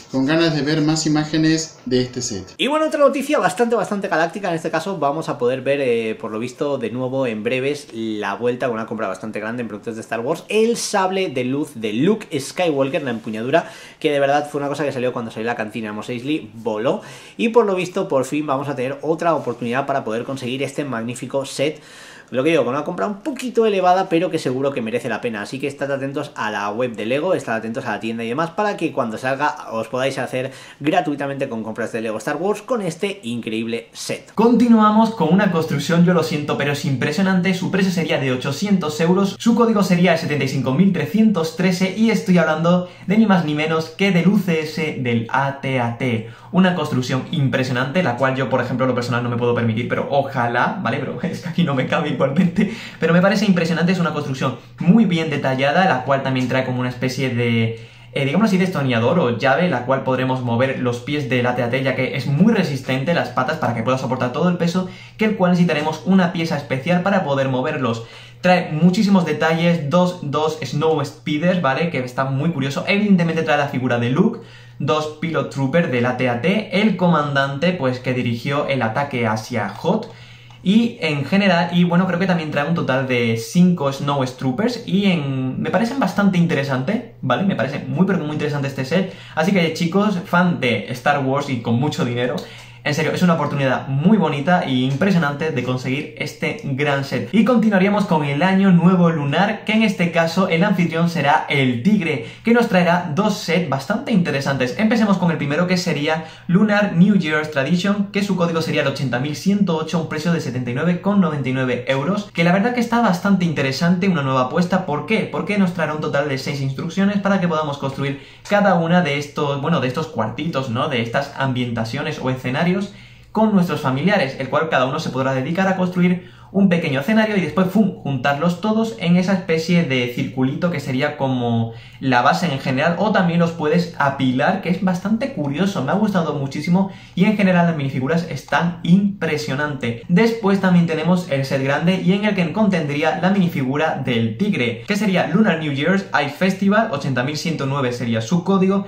con ganas de ver más imágenes de este set. Y bueno, otra noticia bastante galáctica, en este caso vamos a poder ver, por lo visto, de nuevo en breves, la vuelta con una compra bastante grande en productos de Star Wars, el sable de luz de Luke Skywalker, la empuñadura, que de verdad fue una cosa que salió cuando salió la cantina de Mos Eisley, voló, y por lo visto, por fin vamos a tener otra oportunidad para poder conseguir este magnífico set. Lo que digo, con una compra un poquito elevada, pero que seguro que merece la pena. Así que estad atentos a la web de Lego, estad atentos a la tienda y demás, para que cuando salga os podáis hacer gratuitamente con compras de Lego Star Wars con este increíble set. Continuamos con una construcción, yo lo siento, pero es impresionante. Su precio sería de 800 euros, su código sería el 75.313 y estoy hablando de ni más ni menos que del UCS del AT-AT. Una construcción impresionante, la cual yo, por ejemplo, lo personal no me puedo permitir, pero ojalá, ¿vale? Pero es que aquí no me cabe igualmente. Pero me parece impresionante, es una construcción muy bien detallada, la cual también trae como una especie de, digamos así, destornillador o llave, la cual podremos mover los pies del AT-AT, ya que es muy resistente las patas para que pueda soportar todo el peso, que el cual necesitaremos una pieza especial para poder moverlos. Trae muchísimos detalles, dos Snow Speeders, ¿vale? Que está muy curioso. Evidentemente trae la figura de Luke, 2 Pilot Trooper del AT-AT, el comandante pues que dirigió el ataque hacia Hoth, y en general, y bueno, creo que también trae un total de 5 Snow Troopers y me parecen bastante interesante, ¿vale? Me parece muy pero muy interesante este set, así que chicos, fan de Star Wars y con mucho dinero, en serio, es una oportunidad muy bonita e impresionante de conseguir este gran set. Y continuaríamos con el año nuevo lunar, que en este caso el anfitrión será el Tigre, que nos traerá dos sets bastante interesantes. Empecemos con el primero, que sería Lunar New Year's Tradition, que su código sería el 80.108, un precio de 79,99 euros, que la verdad que está bastante interesante, una nueva apuesta. ¿Por qué? Porque nos traerá un total de 6 instrucciones para que podamos construir cada una de estos, bueno, de estos cuartitos, ¿no? De estas ambientaciones o escenarios con nuestros familiares, el cual cada uno se podrá dedicar a construir un pequeño escenario y después juntarlos todos en esa especie de circulito que sería como la base en general, o también los puedes apilar, que es bastante curioso, me ha gustado muchísimo y en general las minifiguras están impresionantes. Después también tenemos el set grande y en el que contendría la minifigura del Tigre, que sería Lunar New Year's Eye Festival, 80.109 sería su código,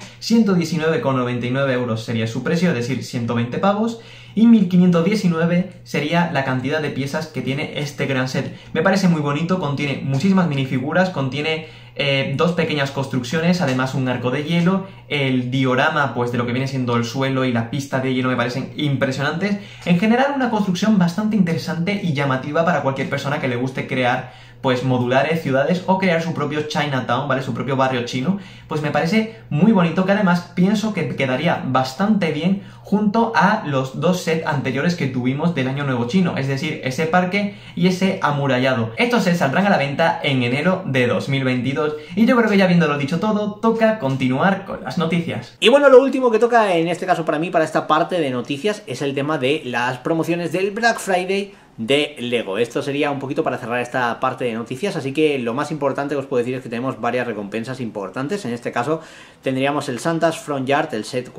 119,99 euros sería su precio, es decir, 120 pavos. Y 1519 sería la cantidad de piezas que tiene este gran set. Me parece muy bonito, contiene muchísimas minifiguras, contiene dos pequeñas construcciones, además un arco de hielo, el diorama pues de lo que viene siendo el suelo y la pista de hielo me parecen impresionantes. En general una construcción bastante interesante y llamativa para cualquier persona que le guste crear pues modulares, ciudades o crear su propio Chinatown, ¿vale? Su propio barrio chino. Pues me parece muy bonito, que además pienso que quedaría bastante bien junto a los dos sets anteriores que tuvimos del Año Nuevo Chino, es decir, ese parque y ese amurallado. Estos sets saldrán a la venta en enero de 2022 y yo creo que ya habiéndolo dicho todo, toca continuar con las noticias. Y bueno, lo último que toca en este caso para mí, para esta parte de noticias, es el tema de las promociones del Black Friday de Lego. Esto sería un poquito para cerrar esta parte de noticias, así que lo más importante que os puedo decir es que tenemos varias recompensas importantes. En este caso tendríamos el Santa's Front Yard, el set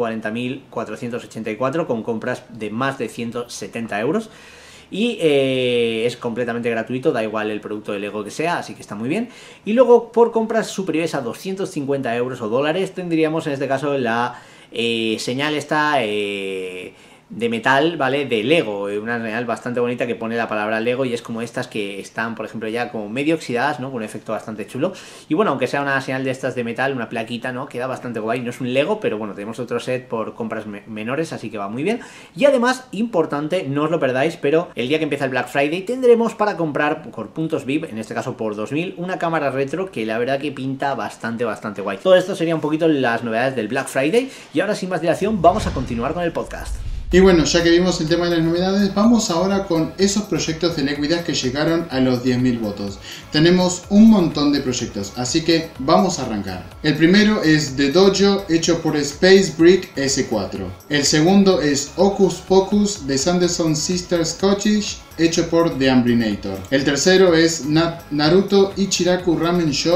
40.484 con compras de más de 170 euros. Y es completamente gratuito, da igual el producto de Lego que sea, así que está muy bien. Y luego por compras superiores a 250 euros o dólares tendríamos en este caso la señal esta de metal, ¿vale? De Lego, una señal bastante bonita que pone la palabra Lego y es como estas que están, por ejemplo, ya como medio oxidadas, ¿no? Con un efecto bastante chulo. Y bueno, aunque sea una señal de estas de metal, una plaquita, ¿no? Queda bastante guay, no es un Lego, pero bueno, tenemos otro set por compras menores, así que va muy bien. Y además, importante, no os lo perdáis, pero el día que empieza el Black Friday tendremos para comprar por puntos VIP, en este caso por 2000, una cámara retro que la verdad que pinta bastante guay. Todo esto sería un poquito las novedades del Black Friday y ahora sin más dilación vamos a continuar con el podcast. Y bueno, ya que vimos el tema de las novedades, vamos ahora con esos proyectos de Legoidas que llegaron a los 10.000 votos. Tenemos un montón de proyectos, así que vamos a arrancar. El primero es The Dojo, hecho por Space Brick S4. El segundo es Hocus Pocus de Sanderson Sisters Scottish, hecho por The Ambrinator. El tercero es Naruto Ichiraku Ramen Shop,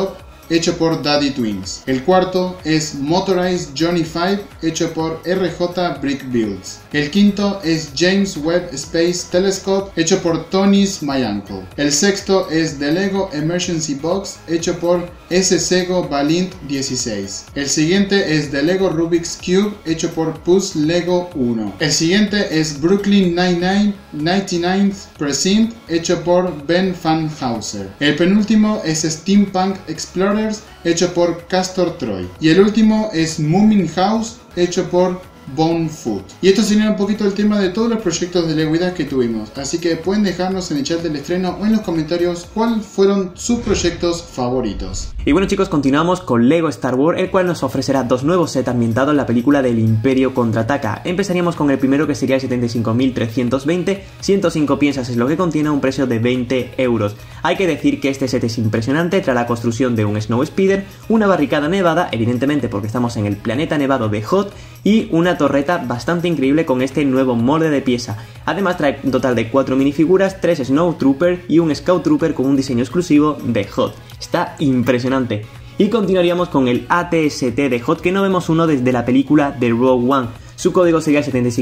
hecho por Daddy Twins. El cuarto es Motorized Johnny 5, hecho por RJ Brick Builds. El quinto es James Webb Space Telescope, hecho por Tony's My Uncle. El sexto es The Lego Emergency Box, hecho por SSego Valint 16. El siguiente es The Lego Rubik's Cube, hecho por Puss Lego 1. El siguiente es Brooklyn Nine-Nine 99th Precinct, hecho por Ben Fanhauser. El penúltimo es Steampunk Explorers, hecho por Castor Troy. Y el último es Moomin House, hecho por Bonefoot. Y esto sería un poquito el tema de todos los proyectos de LEGOidas que tuvimos, así que pueden dejarnos en el chat del estreno o en los comentarios cuáles fueron sus proyectos favoritos. Y bueno chicos, continuamos con LEGO Star Wars, el cual nos ofrecerá dos nuevos sets ambientados en la película del Imperio Contraataca. Empezaríamos con el primero, que sería el 75.320, 105 piezas es lo que contiene, a un precio de 20 euros. Hay que decir que este set es impresionante, trae la construcción de un Snow Speeder, una barricada nevada, evidentemente porque estamos en el planeta nevado de Hoth, y una torreta bastante increíble con este nuevo molde de pieza. Además trae un total de 4 minifiguras, 3 Snow Trooper y un Scout Trooper con un diseño exclusivo de Hoth. Está impresionante. Y continuaríamos con el AT-ST de Hoth, que no vemos uno desde la película de Rogue One. Su código sería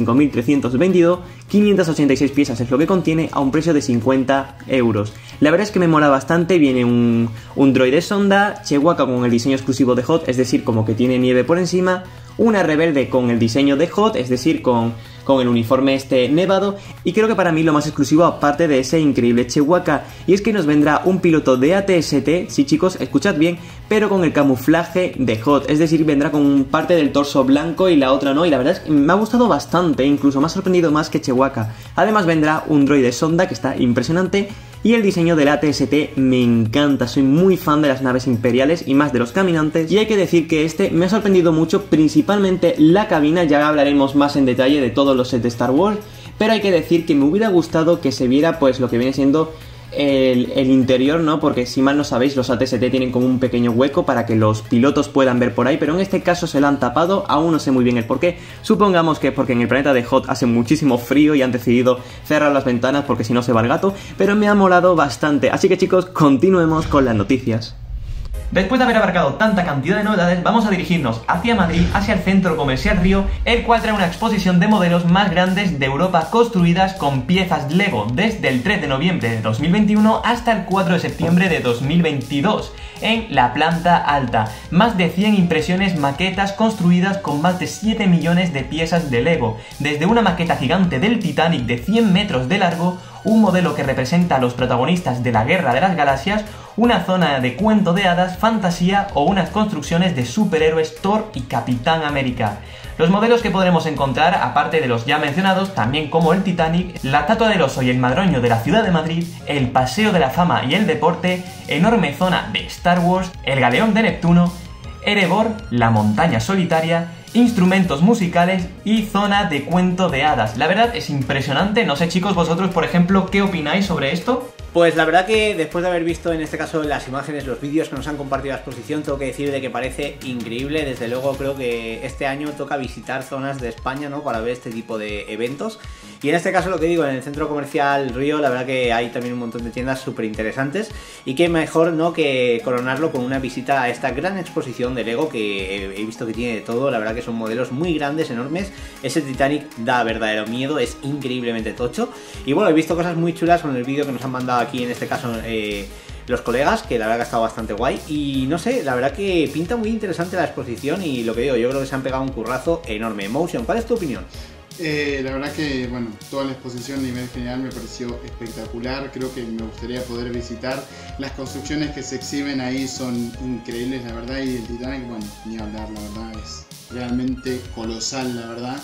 75.322, 586 piezas es lo que contiene, a un precio de 50 euros. La verdad es que me mola bastante, viene un droide sonda, Chewbacca con el diseño exclusivo de Hoth, es decir, como que tiene nieve por encima, una rebelde con el diseño de Hoth, es decir, con el uniforme este nevado, y creo que para mí lo más exclusivo, aparte de ese increíble Chewbacca, y es que nos vendrá un piloto de AT-ST, sí chicos, escuchad bien, pero con el camuflaje de Hoth, es decir, vendrá con parte del torso blanco y la otra no, y la verdad es que me ha gustado bastante, incluso me ha sorprendido más que Chewbacca. Además vendrá un droide sonda que está impresionante, y el diseño del AT-ST me encanta, soy muy fan de las naves imperiales y más de los caminantes, y hay que decir que este me ha sorprendido mucho, principalmente la cabina, ya hablaremos más en detalle de todos los sets de Star Wars, pero hay que decir que me hubiera gustado que se viera pues lo que viene siendo el interior, ¿no? Porque si mal no sabéis, los AT-ST tienen como un pequeño hueco para que los pilotos puedan ver por ahí, pero en este caso se lo han tapado, aún no sé muy bien el porqué. Supongamos que porque en el planeta de Hoth hace muchísimo frío y han decidido cerrar las ventanas porque si no se va el gato, pero me ha molado bastante. Así que chicos, continuemos con las noticias. Después de haber abarcado tanta cantidad de novedades, vamos a dirigirnos hacia Madrid, hacia el Centro Comercial Río, el cual trae una exposición de modelos más grandes de Europa construidas con piezas LEGO desde el 3 de noviembre de 2021 hasta el 4 de septiembre de 2022 en la planta alta. Más de 100 impresiones maquetas construidas con más de 7 millones de piezas de LEGO, desde una maqueta gigante del Titanic de 100 metros de largo, un modelo que representa a los protagonistas de la Guerra de las Galaxias, una zona de cuento de hadas, fantasía o unas construcciones de superhéroes Thor y Capitán América. Los modelos que podremos encontrar, aparte de los ya mencionados, también como el Titanic, la estatua del oso y el madroño de la ciudad de Madrid, el Paseo de la Fama y el Deporte, enorme zona de Star Wars, el Galeón de Neptuno, Erebor, la montaña solitaria, instrumentos musicales y zona de cuento de hadas. La verdad es impresionante, no sé chicos, vosotros por ejemplo, ¿qué opináis sobre esto? Pues la verdad que después de haber visto en este caso las imágenes, los vídeos que nos han compartido la exposición, tengo que decir de que parece increíble. Desde luego creo que este año toca visitar zonas de España, ¿no?, para ver este tipo de eventos. Y en este caso lo que digo, en el Centro Comercial Río, la verdad que hay también un montón de tiendas súper interesantes. Y qué mejor, ¿no?, que coronarlo con una visita a esta gran exposición de LEGO que he visto que tiene de todo. La verdad que son modelos muy grandes, enormes. Ese Titanic da verdadero miedo, es increíblemente tocho. Y bueno, he visto cosas muy chulas con el vídeo que nos han mandado aquí, en este caso los colegas, que la verdad que ha estado bastante guay. Y no sé, la verdad que pinta muy interesante la exposición. Y lo que digo, yo creo que se han pegado un currazo enorme. Motion, ¿cuál es tu opinión? La verdad que, bueno, toda la exposición a nivel general me pareció espectacular. Creo que me gustaría poder visitar. Las construcciones que se exhiben ahí son increíbles, la verdad. Y el Titanic, bueno, ni hablar, la verdad, es realmente colosal, la verdad.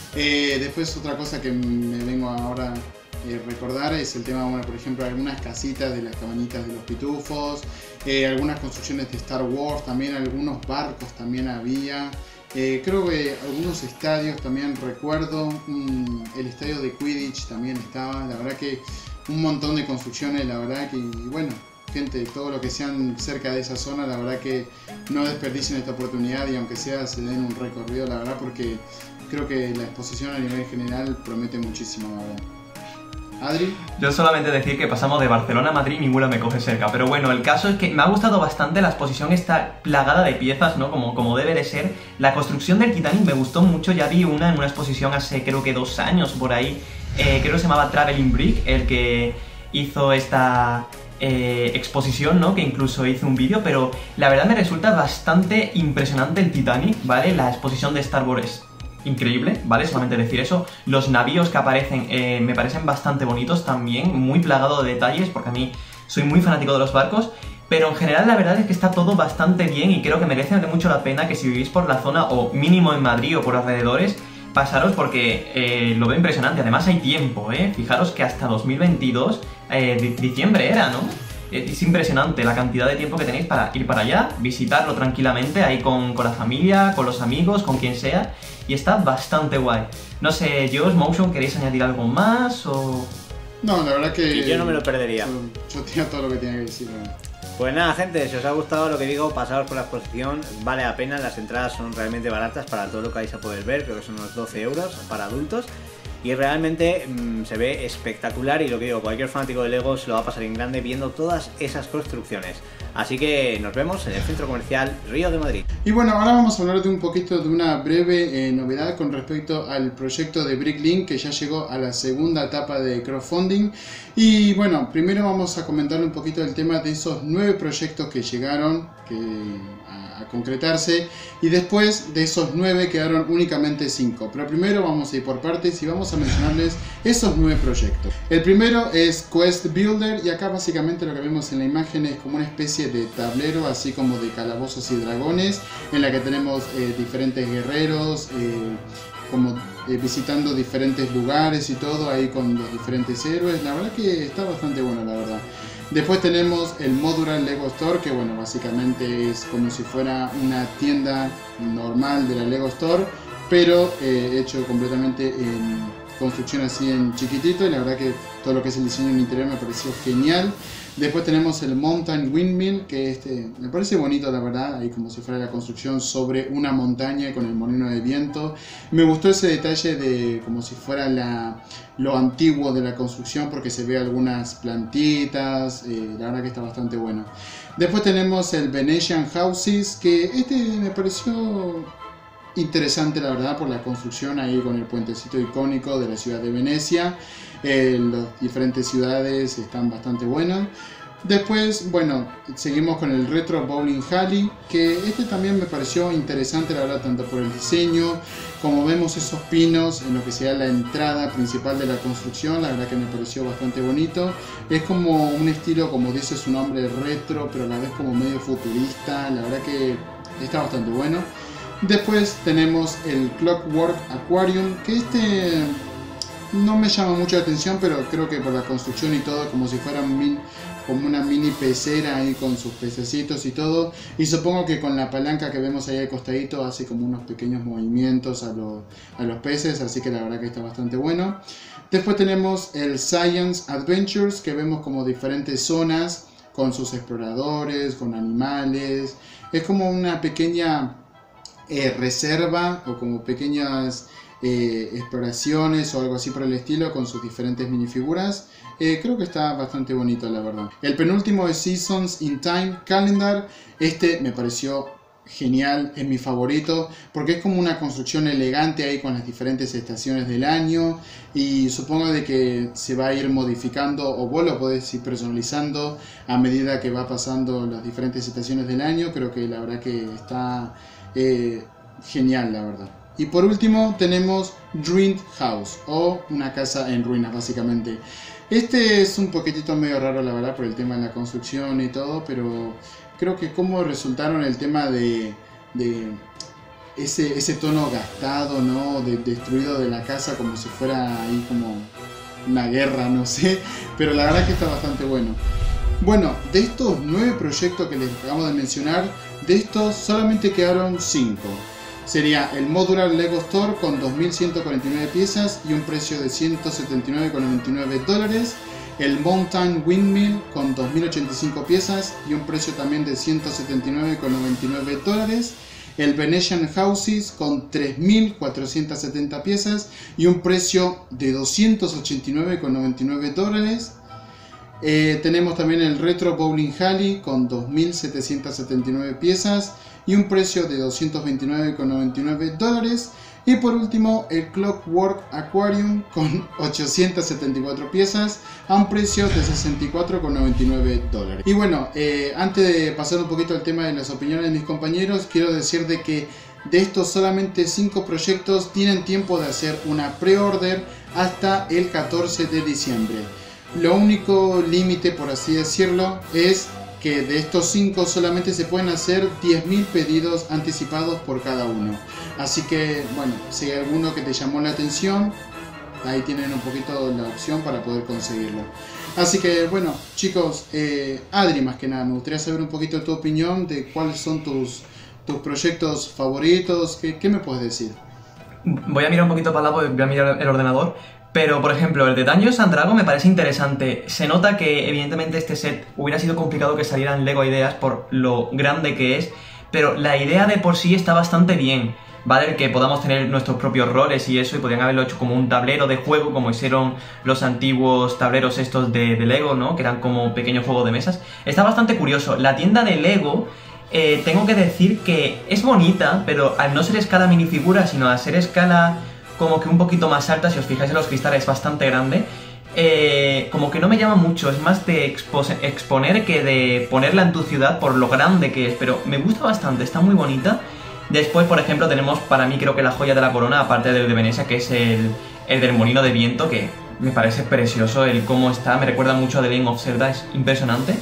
Después otra cosa que me vengo ahora recordar es el tema, bueno, por ejemplo, algunas casitas de las cabañitas de los pitufos, algunas construcciones de Star Wars, también algunos barcos también había. Creo que algunos estadios también recuerdo, el estadio de Quidditch también estaba, la verdad que un montón de construcciones, la verdad que, bueno, gente, todo lo que sean cerca de esa zona, la verdad que no desperdicien esta oportunidad y aunque sea se den un recorrido, la verdad, porque creo que la exposición a nivel general promete muchísimo, la verdad. Adri. Yo solamente decir que pasamos de Barcelona a Madrid y ninguna me coge cerca. Pero bueno, el caso es que me ha gustado bastante la exposición, esta plagada de piezas, ¿no? Como debe de ser. La construcción del Titanic me gustó mucho. Ya vi una en una exposición hace creo que 2 años por ahí. Creo que se llamaba Traveling Brick, el que hizo esta exposición, ¿no? Que incluso hizo un vídeo. Pero la verdad me resulta bastante impresionante el Titanic, ¿vale? La exposición de Star Wars increíble, ¿vale? Solamente decir eso. Los navíos que aparecen me parecen bastante bonitos también, muy plagado de detalles, porque a mí soy muy fanático de los barcos, pero en general la verdad es que está todo bastante bien y creo que merece mucho la pena que si vivís por la zona, o mínimo en Madrid o por alrededores, pasaros porque lo veo impresionante. Además hay tiempo, fijaros que hasta 2022, diciembre era, ¿no? Es impresionante la cantidad de tiempo que tenéis para ir para allá, visitarlo tranquilamente, ahí con la familia, con los amigos, con quien sea, y está bastante guay. No sé, Josh, Motion, ¿queréis añadir algo más o...? No, la verdad que... Y yo no me lo perdería. Yo tenía todo lo que tenía que decir. Pues nada, gente, si os ha gustado lo que digo, pasaros por la exposición, vale la pena, las entradas son realmente baratas para todo lo que vais a poder ver, creo que son unos 12 euros para adultos. Y realmente se ve espectacular y lo que digo, cualquier fanático de Lego se lo va a pasar en grande viendo todas esas construcciones. Así que nos vemos en el Centro Comercial Río de Madrid. Y bueno, ahora vamos a hablar de un poquito de una breve novedad con respecto al proyecto de Bricklink, que ya llegó a la segunda etapa de crowdfunding. Y bueno, primero vamos a comentar un poquito el tema de esos 9 proyectos que llegaron a concretarse, y después de esos 9 quedaron únicamente 5. Pero primero vamos a ir por partes y vamos a mencionarles esos 9 proyectos. El primero es Quest Builder, y acá básicamente lo que vemos en la imagen es como una especie de tablero, así como de calabozos y dragones, en la que tenemos diferentes guerreros, visitando diferentes lugares y todo, ahí con los diferentes héroes. La verdad que está bastante bueno, la verdad. Después tenemos el Modular Lego Store, que bueno, básicamente es como si fuera una tienda normal de la Lego Store, pero hecho completamente en construcción así en chiquitito, y la verdad que todo lo que es el diseño en interior me pareció genial. Después tenemos el Mountain Windmill, que me parece bonito, la verdad, ahí como si fuera la construcción sobre una montaña con el molino de viento. Me gustó ese detalle de como si fuera lo antiguo de la construcción, porque se ve algunas plantitas, la verdad que está bastante bueno. Después tenemos el Venetian Houses, que me pareció interesante, la verdad, por la construcción ahí con el puentecito icónico de la ciudad de Venecia. Las diferentes ciudades están bastante buenas. Después, bueno, seguimos con el Retro Bowling Alley, que también me pareció interesante, la verdad, tanto por el diseño, como vemos esos pinos en lo que sea la entrada principal de la construcción. La verdad que me pareció bastante bonito. Es como un estilo, como dice su nombre, retro, pero a la vez como medio futurista. La verdad que está bastante bueno. Después tenemos el Clockwork Aquarium, que no me llama mucho la atención, pero creo que por la construcción y todo, como si fuera como una mini pecera ahí con sus pececitos y todo. Y supongo que con la palanca que vemos ahí al costadito hace como unos pequeños movimientos a los peces, así que la verdad que está bastante bueno. Después tenemos el Science Adventures, que vemos como diferentes zonas con sus exploradores, con animales. Es como una pequeña reserva, o como pequeñas exploraciones o algo así por el estilo, con sus diferentes minifiguras. Creo que está bastante bonito, la verdad. El penúltimo es Seasons in Time Calendar. Me pareció genial, es mi favorito, porque es como una construcción elegante ahí con las diferentes estaciones del año, y supongo de que se va a ir modificando, o vos lo podés ir personalizando a medida que va pasando las diferentes estaciones del año. Creo que la verdad que está genial, la verdad. Y por último tenemos Ruined House, o una casa en ruinas, básicamente. Es un poquitito medio raro, la verdad, por el tema de la construcción y todo, pero creo que como resultaron el tema de ese tono gastado, ¿no? Destruido de la casa, como si fuera ahí como una guerra, no sé, pero la verdad que está bastante bueno. Bueno, de estos 9 proyectos que les acabamos de mencionar, de estos solamente quedaron 5. Sería el Modular Lego Store con 2.149 piezas y un precio de $179,99. El Mountain Windmill con 2.085 piezas y un precio también de $179,99. el Venetian Houses con 3.470 piezas y un precio de $289,99. Tenemos también el Retro Bowling Alley con 2.779 piezas y un precio de $229,99. Y por último el Clockwork Aquarium con 874 piezas a un precio de $64,99. Y bueno, antes de pasar un poquito al tema de las opiniones de mis compañeros, quiero decir de que de estos solamente 5 proyectos tienen tiempo de hacer una pre-order hasta el 14 de diciembre. Lo único límite, por así decirlo, es que de estos 5 solamente se pueden hacer 10.000 pedidos anticipados por cada uno. Así que, bueno, si hay alguno que te llamó la atención, ahí tienen un poquito la opción para poder conseguirlo. Así que, bueno, chicos, Adri, más que nada, me gustaría saber un poquito tu opinión de cuáles son tus proyectos favoritos. ¿Qué me puedes decir? Voy a mirar un poquito para el lado, voy a mirar el ordenador. Pero, por ejemplo, el de Dungeons and Dragons me parece interesante. Se nota que, evidentemente, este set hubiera sido complicado que saliera en Lego Ideas por lo grande que es, pero la idea de por sí está bastante bien, ¿vale? Que podamos tener nuestros propios roles y eso, y podrían haberlo hecho como un tablero de juego, como hicieron los antiguos tableros estos de Lego, ¿no? Que eran como pequeños juegos de mesas. Está bastante curioso. La tienda de Lego, tengo que decir que es bonita, pero al no ser escala minifigura, sino al ser escala como que un poquito más alta, si os fijáis en los cristales es bastante grande, como que no me llama mucho, es más de exponer que de ponerla en tu ciudad por lo grande que es, pero me gusta bastante, está muy bonita. Después, por ejemplo, tenemos para mí creo que la joya de la corona, aparte del de Venecia, que es el del molino de viento, que me parece precioso el cómo está, me recuerda mucho a The Legend of Zelda, es impresionante.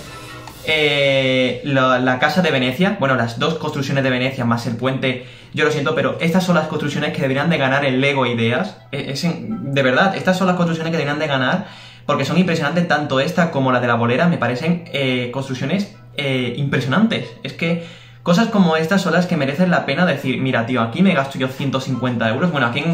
La casa de Venecia, bueno, las 2 construcciones de Venecia más el puente, yo lo siento, pero estas son las construcciones que deberían de ganar en Lego Ideas. De verdad, estas son las construcciones que deberían de ganar porque son impresionantes, tanto esta como la de la bolera, me parecen construcciones impresionantes. Es que cosas como estas son las que merecen la pena decir, mira tío, aquí me gasto yo 150 euros, bueno, aquí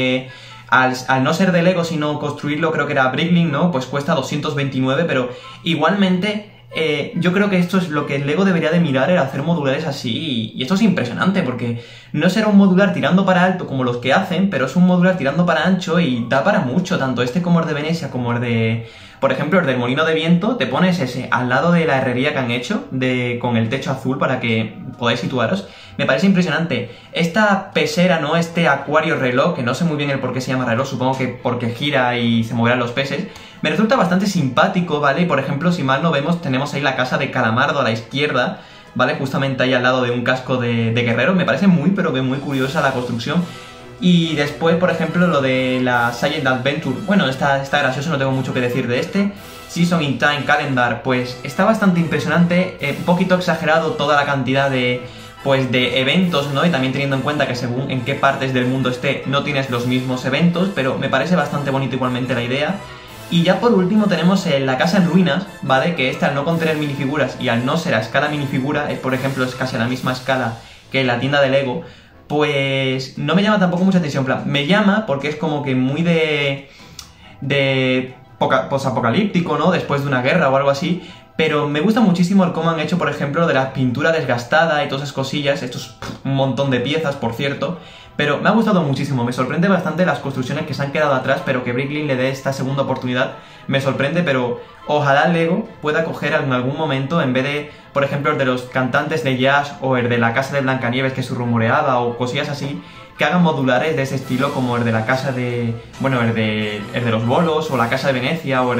al no ser de Lego, sino construirlo, creo que era Bricklink, ¿no? Pues cuesta 229, pero igualmente yo creo que esto es lo que Lego debería de mirar, el hacer modulares así, y esto es impresionante porque no será un modular tirando para alto como los que hacen, pero es un modular tirando para ancho y da para mucho, tanto este como el de Venecia como el de, por ejemplo, el del molino de viento, te pones ese al lado de la herrería que han hecho, con el techo azul para que podáis situaros. Me parece impresionante. Esta pecera, ¿no? Este acuario reloj, que no sé muy bien el por qué se llama reloj, supongo que porque gira y se moverán los peces, me resulta bastante simpático, ¿vale? Y por ejemplo, si mal no vemos, tenemos ahí la casa de Calamardo a la izquierda, ¿vale? Justamente ahí al lado de un casco de guerrero. Me parece muy, pero que muy curiosa la construcción. Y después, por ejemplo, lo de la Silent Adventure, bueno, está gracioso, no tengo mucho que decir de este. Season in Time Calendar, pues está bastante impresionante, un poquito exagerado toda la cantidad de eventos, ¿no? Y también teniendo en cuenta que según en qué partes del mundo esté, no tienes los mismos eventos, pero me parece bastante bonito igualmente la idea. Y ya por último tenemos la casa en ruinas, ¿vale? Que esta, al no contener minifiguras y al no ser a escala minifigura, por ejemplo, es casi a la misma escala que la tienda de Lego, pues no me llama tampoco mucha atención. En plan, me llama porque es como que muy de posapocalíptico, ¿no? Después de una guerra o algo así. Pero me gusta muchísimo el cómo han hecho, por ejemplo, de la pintura desgastada y todas esas cosillas. Esto es un montón de piezas, por cierto. Pero me ha gustado muchísimo. Me sorprende bastante las construcciones que se han quedado atrás, pero que Bricklink le dé esta segunda oportunidad. Me sorprende, pero ojalá Lego pueda coger en algún momento, en vez de, por ejemplo, el de los cantantes de jazz o el de la casa de Blancanieves, que se rumoreaba, o cosillas así, que hagan modulares de ese estilo, como el de la casa de... bueno, el de los bolos, o la casa de Venecia, o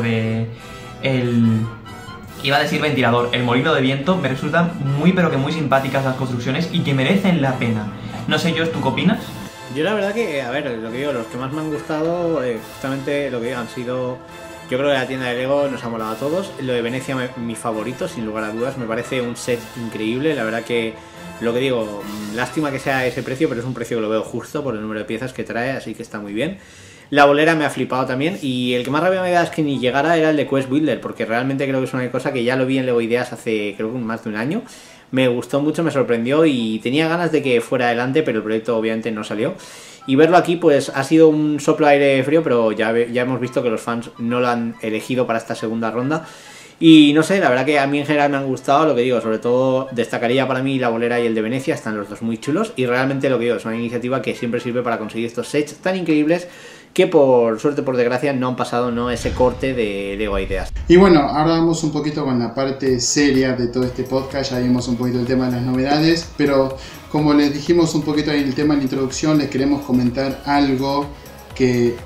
iba a decir ventilador, el molino de viento. Me resultan muy pero que muy simpáticas las construcciones y que merecen la pena. No sé, Josh, ¿tú qué opinas? Yo la verdad que, a ver, lo que digo, los que más me han gustado, justamente lo que digo, han sido... Yo creo que la tienda de Lego nos ha molado a todos. Lo de Venecia, mi favorito, sin lugar a dudas. Me parece un set increíble. La verdad que, lo que digo, lástima que sea ese precio, pero es un precio que lo veo justo por el número de piezas que trae, así que está muy bien. La bolera me ha flipado también, y el que más rabia me da es que ni llegara era el de Quest Builder, porque realmente creo que es una cosa que ya lo vi en Lego Ideas hace, creo que más de un año. Me gustó mucho, me sorprendió y tenía ganas de que fuera adelante, pero el proyecto obviamente no salió. Y verlo aquí pues ha sido un soplo de aire frío, pero ya hemos visto que los fans no lo han elegido para esta segunda ronda. Y no sé, la verdad que a mí en general me han gustado, lo que digo, sobre todo destacaría para mí La Bolera y el de Venecia, están los dos muy chulos y realmente lo que digo, es una iniciativa que siempre sirve para conseguir estos sets tan increíbles que por suerte, por desgracia, no han pasado ese corte de Lego Ideas. Y bueno, ahora vamos un poquito con la parte seria de todo este podcast, ya vimos un poquito el tema de las novedades, pero como les dijimos un poquito en el tema de la introducción, les queremos comentar algo que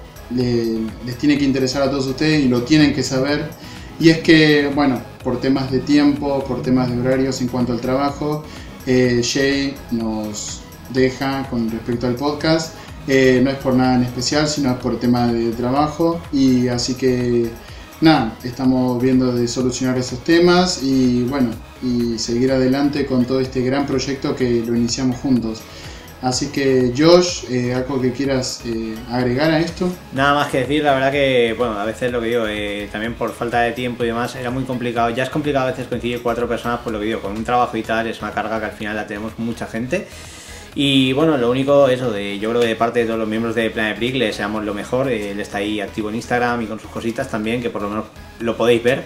les tiene que interesar a todos ustedes y lo tienen que saber, y es que, bueno, por temas de tiempo, por temas de horarios en cuanto al trabajo, Jay nos deja con respecto al podcast. No es por nada en especial, sino es por tema de trabajo, y así que nada, estamos viendo de solucionar esos temas y bueno, y seguir adelante con todo este gran proyecto que lo iniciamos juntos. Así que Josh, ¿algo que quieras agregar a esto? Nada más que decir, la verdad que, bueno, a veces lo que digo, también por falta de tiempo y demás, era muy complicado. Ya es complicado a veces coincidir 4 personas, por lo que digo, con un trabajo y tal, es una carga que al final la tenemos mucha gente. Y bueno, lo único, eso, yo creo que de parte de todos los miembros de Planet Brick le deseamos lo mejor. Él está ahí activo en Instagram y con sus cositas también, que por lo menos lo podéis ver.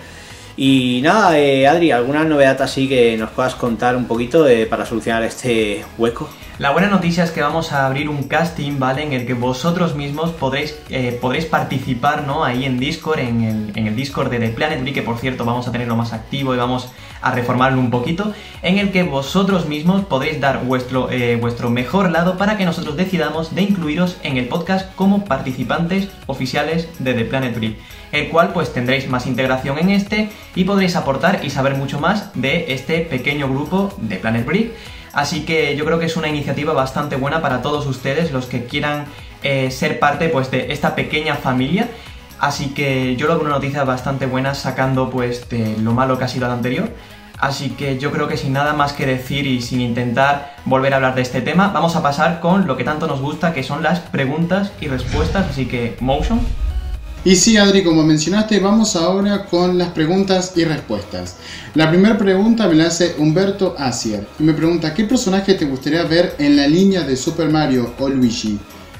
Y nada, Adri, ¿alguna novedad así que nos puedas contar un poquito para solucionar este hueco? La buena noticia es que vamos a abrir un casting, ¿vale? En el que vosotros mismos podréis participar, ¿no? Ahí en Discord, en el Discord de The Planet Brick, que por cierto vamos a tenerlo más activo y vamos a reformarlo un poquito, en el que vosotros mismos podréis dar vuestro mejor lado para que nosotros decidamos de incluiros en el podcast como participantes oficiales de The Planet Brick, el cual pues tendréis más integración en este y podréis aportar y saber mucho más de este pequeño grupo de Planet Brick. Así que yo creo que es una iniciativa bastante buena para todos ustedes, los que quieran ser parte pues de esta pequeña familia. Así que yo lo veo una noticia bastante buena, sacando pues de lo malo que ha sido el anterior. Así que yo creo que sin nada más que decir y sin intentar volver a hablar de este tema, vamos a pasar con lo que tanto nos gusta, que son las preguntas y respuestas. Así que, Motion. Y sí, Adri, como mencionaste, vamos ahora con las preguntas y respuestas. La primera pregunta me la hace Humberto Asier y me pregunta: ¿qué personaje te gustaría ver en la línea de Super Mario o Luigi?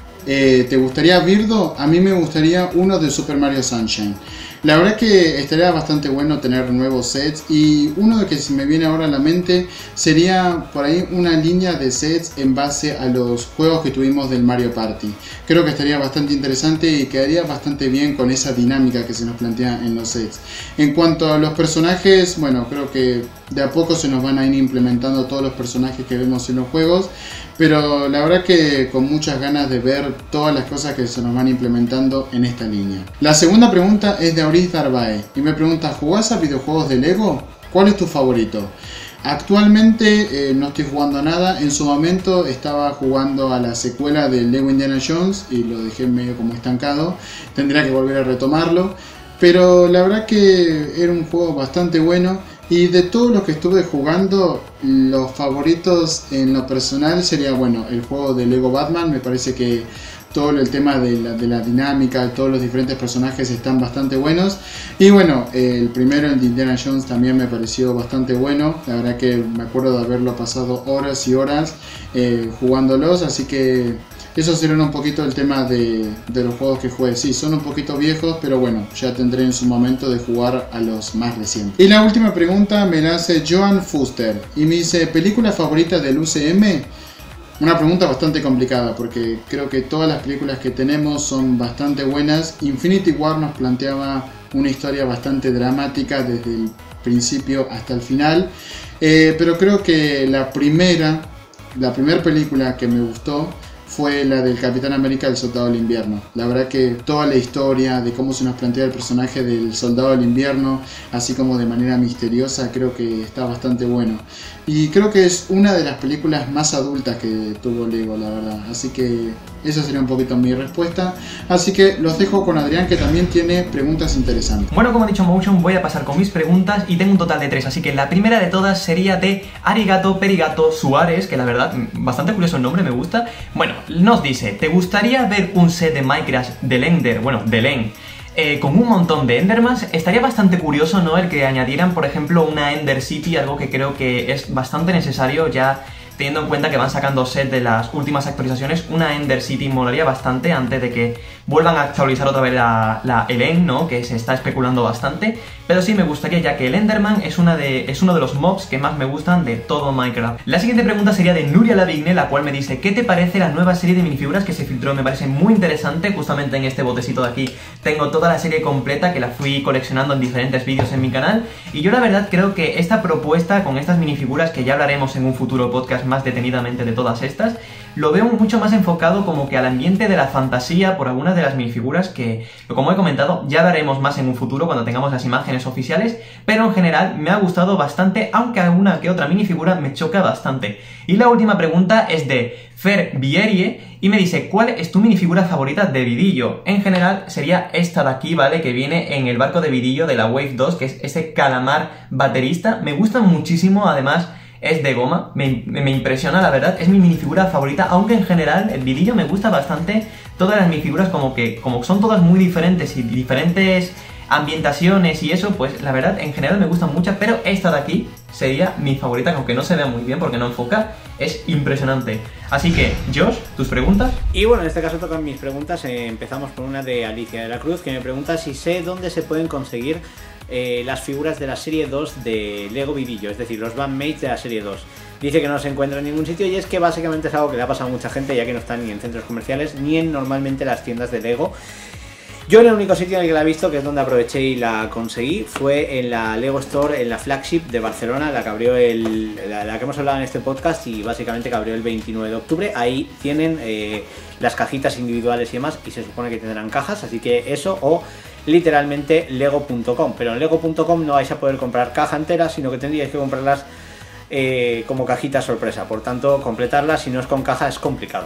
¿Te gustaría Birdo? A mí me gustaría uno de Super Mario Sunshine. La verdad que estaría bastante bueno tener nuevos sets, y uno de que se me viene ahora a la mente sería por ahí una línea de sets en base a los juegos que tuvimos del Mario Party. Creo que estaría bastante interesante y quedaría bastante bien con esa dinámica que se nos plantea en los sets. En cuanto a los personajes, bueno, creo que de a poco se nos van a ir implementando todos los personajes que vemos en los juegos, pero la verdad que con muchas ganas de ver todas las cosas que se nos van implementando en esta línea. La segunda pregunta es de Auris Darbae y me pregunta: ¿jugás a videojuegos de Lego? ¿Cuál es tu favorito? Actualmente no estoy jugando a nada. En su momento estaba jugando a la secuela de Lego Indiana Jones y lo dejé medio como estancado. Tendría que volver a retomarlo, pero la verdad que era un juego bastante bueno. Y de todos los que estuve jugando, los favoritos en lo personal sería, bueno, el juego de Lego Batman. Me parece que todo el tema de la dinámica, todos los diferentes personajes están bastante buenos. Y bueno, el primero, el de Indiana Jones, también me pareció bastante bueno. La verdad que me acuerdo de haberlo pasado horas y horas jugándolos, así que eso sería un poquito el tema de los juegos que juegue. Sí, son un poquito viejos, pero bueno, ya tendré en su momento de jugar a los más recientes. Y la última pregunta me la hace Joan Fuster y me dice: ¿película favorita del UCM? Una pregunta bastante complicada, porque creo que todas las películas que tenemos son bastante buenas. Infinity War nos planteaba una historia bastante dramática desde el principio hasta el final, pero creo que la primera película que me gustó fue la del Capitán América, el Soldado del Invierno. La verdad que toda la historia de cómo se nos plantea el personaje del Soldado del Invierno, así como de manera misteriosa, creo que está bastante bueno. Y creo que es una de las películas más adultas que tuvo Lego, la verdad. Así que esa sería un poquito mi respuesta. Así que los dejo con Adrián, que también tiene preguntas interesantes. Bueno, como ha dicho Motion, voy a pasar con mis preguntas y tengo un total de 3. Así que la primera de todas sería de Arigato Perigato Suárez, que la verdad, bastante curioso el nombre, me gusta. Bueno, nos dice: ¿te gustaría ver un set de Minecraft del Ender? Bueno, del End. Con un montón de Endermans. Estaría bastante curioso, ¿no?, el que añadieran, por ejemplo, una Ender City, algo que creo que es bastante necesario ya teniendo en cuenta que van sacando set de las últimas actualizaciones. Una Ender City molaría bastante antes de que vuelvan a actualizar otra vez la Elen, ¿no? Que se está especulando bastante. Pero sí me gustaría, ya que el Enderman es uno de los mobs que más me gustan de todo Minecraft. La siguiente pregunta sería de Nuria Lavigne, la cual me dice: ¿qué te parece la nueva serie de minifiguras que se filtró? Me parece muy interesante. Justamente en este botecito de aquí tengo toda la serie completa, que la fui coleccionando en diferentes vídeos en mi canal. Y yo la verdad creo que esta propuesta con estas minifiguras, que ya hablaremos en un futuro podcast más detenidamente de todas estas, lo veo mucho más enfocado como que al ambiente de la fantasía por algunas de las minifiguras que, como he comentado, ya hablaremos más en un futuro cuando tengamos las imágenes oficiales, pero en general me ha gustado bastante, aunque alguna que otra minifigura me choca bastante. Y la última pregunta es de Fer Bierie y me dice: ¿cuál es tu minifigura favorita de Vidillo? En general sería esta de aquí, ¿vale? Que viene en el barco de Vidillo de la Wave 2, que es ese calamar baterista. Me gusta muchísimo, además es de goma, me impresiona, la verdad, es mi minifigura favorita, aunque en general el Vidillo me gusta bastante. Todas las minifiguras como son todas muy diferentes y diferentes ambientaciones y eso, pues la verdad en general me gustan mucho, pero esta de aquí sería mi favorita, que aunque no se vea muy bien porque no enfoca, es impresionante. Así que, Josh, tus preguntas. Y bueno, en este caso tocan mis preguntas. Empezamos por una de Alicia de la Cruz, que me pregunta si sé dónde se pueden conseguir las figuras de la serie 2 de Lego Vidillo, es decir, los bandmates de la serie 2. Dice que no se encuentra en ningún sitio, y es que básicamente es algo que le ha pasado a mucha gente, ya que no están ni en centros comerciales ni en normalmente las tiendas de Lego. Yo el único sitio en el que la he visto, que es donde aproveché y la conseguí, fue en la Lego Store, en la flagship de Barcelona, la que abrió la que hemos hablado en este podcast, y básicamente que abrió el 29 de octubre. Ahí tienen las cajitas individuales y demás, y se supone que tendrán cajas, así que eso, o literalmente lego.com, pero en lego.com no vais a poder comprar caja entera, sino que tendríais que comprarlas como cajita sorpresa. Por tanto, completarlas si no es con caja es complicado.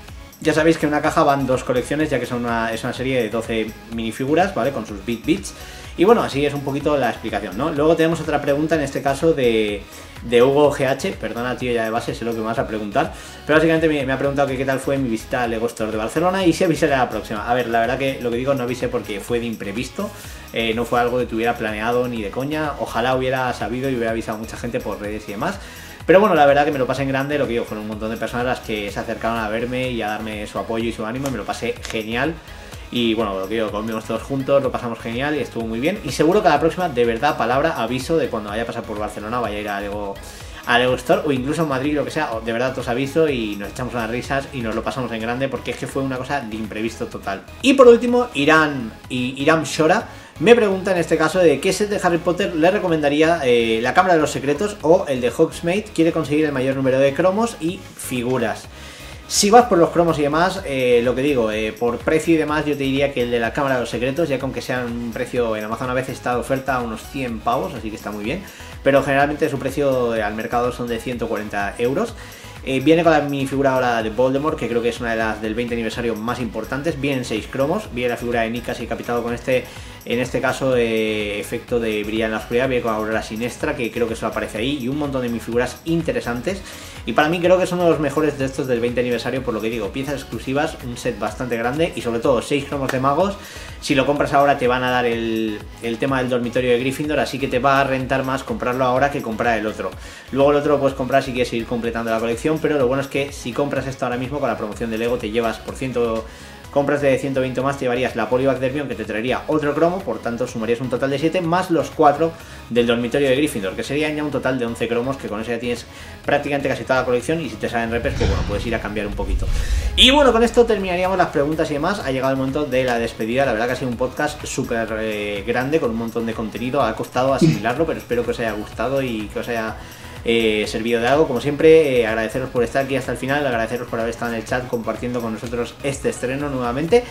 Ya sabéis que en una caja van 2 colecciones, ya que es una serie de 12 minifiguras, ¿vale? Con sus bits. Y bueno, así es un poquito la explicación, ¿no? Luego tenemos otra pregunta, en este caso de Hugo GH. Perdona, tío, ya de base sé lo que me vas a preguntar. Pero básicamente me ha preguntado que qué tal fue mi visita al Lego Store de Barcelona y si avisaré la próxima. A ver, la verdad que lo que digo, no avisé porque fue de imprevisto. No fue algo que tuviera planeado ni de coña. Ojalá hubiera sabido y hubiera avisado a mucha gente por redes y demás. Pero bueno, la verdad que me lo pasé en grande. Lo que digo, fueron un montón de personas las que se acercaron a verme y a darme su apoyo y su ánimo, y me lo pasé genial. Y bueno, lo que digo, comimos todos juntos, lo pasamos genial y estuvo muy bien. Y seguro que a la próxima, de verdad, palabra, aviso de cuando vaya a pasar por Barcelona, vaya a ir a Lego Store o incluso a Madrid, lo que sea. De verdad, os aviso y nos echamos unas risas y nos lo pasamos en grande, porque es que fue una cosa de imprevisto total. Y por último, Irán Shora me pregunta en este caso de qué set de Harry Potter le recomendaría la Cámara de los Secretos o el de Hogsmeade. Quiere conseguir el mayor número de cromos y figuras. Si vas por los cromos y demás, lo que digo, por precio y demás, yo te diría que el de la Cámara de los Secretos, ya que aunque sea un precio en Amazon a veces está de oferta a unos 100 pavos, así que está muy bien, pero generalmente su precio al mercado son de 140 euros. Viene con la minifigura ahora de Voldemort, que creo que es una de las del 20 aniversario más importantes. Vienen 6 cromos, viene la figura de Nick así capitado con en este caso efecto de brillar en la oscuridad, viene con Aurora Sinestra, que creo que solo aparece ahí, y un montón de minifiguras interesantes. Y para mí creo que son uno de los mejores de estos del 20 aniversario, por lo que digo, piezas exclusivas, un set bastante grande y sobre todo 6 cromos de magos. Si lo compras ahora te van a dar el tema del dormitorio de Gryffindor, así que te va a rentar más comprarlo ahora que comprar el otro. Luego el otro lo puedes comprar si quieres seguir completando la colección, pero lo bueno es que si compras esto ahora mismo con la promoción de Lego te llevas por compras de 120 más, te llevarías la Polybag Dermion, que te traería otro cromo, por tanto sumarías un total de 7 más los 4 del dormitorio de Gryffindor, que serían ya un total de 11 cromos, que con eso ya tienes prácticamente casi toda la colección, y si te salen repes, pues bueno, puedes ir a cambiar un poquito. Y bueno, con esto terminaríamos las preguntas y demás. Ha llegado el momento de la despedida. La verdad que ha sido un podcast súper grande, con un montón de contenido, ha costado asimilarlo, pero espero que os haya gustado y que os haya servido de algo. Como siempre, agradeceros por estar aquí hasta el final, agradeceros por haber estado en el chat compartiendo con nosotros este estreno nuevamente,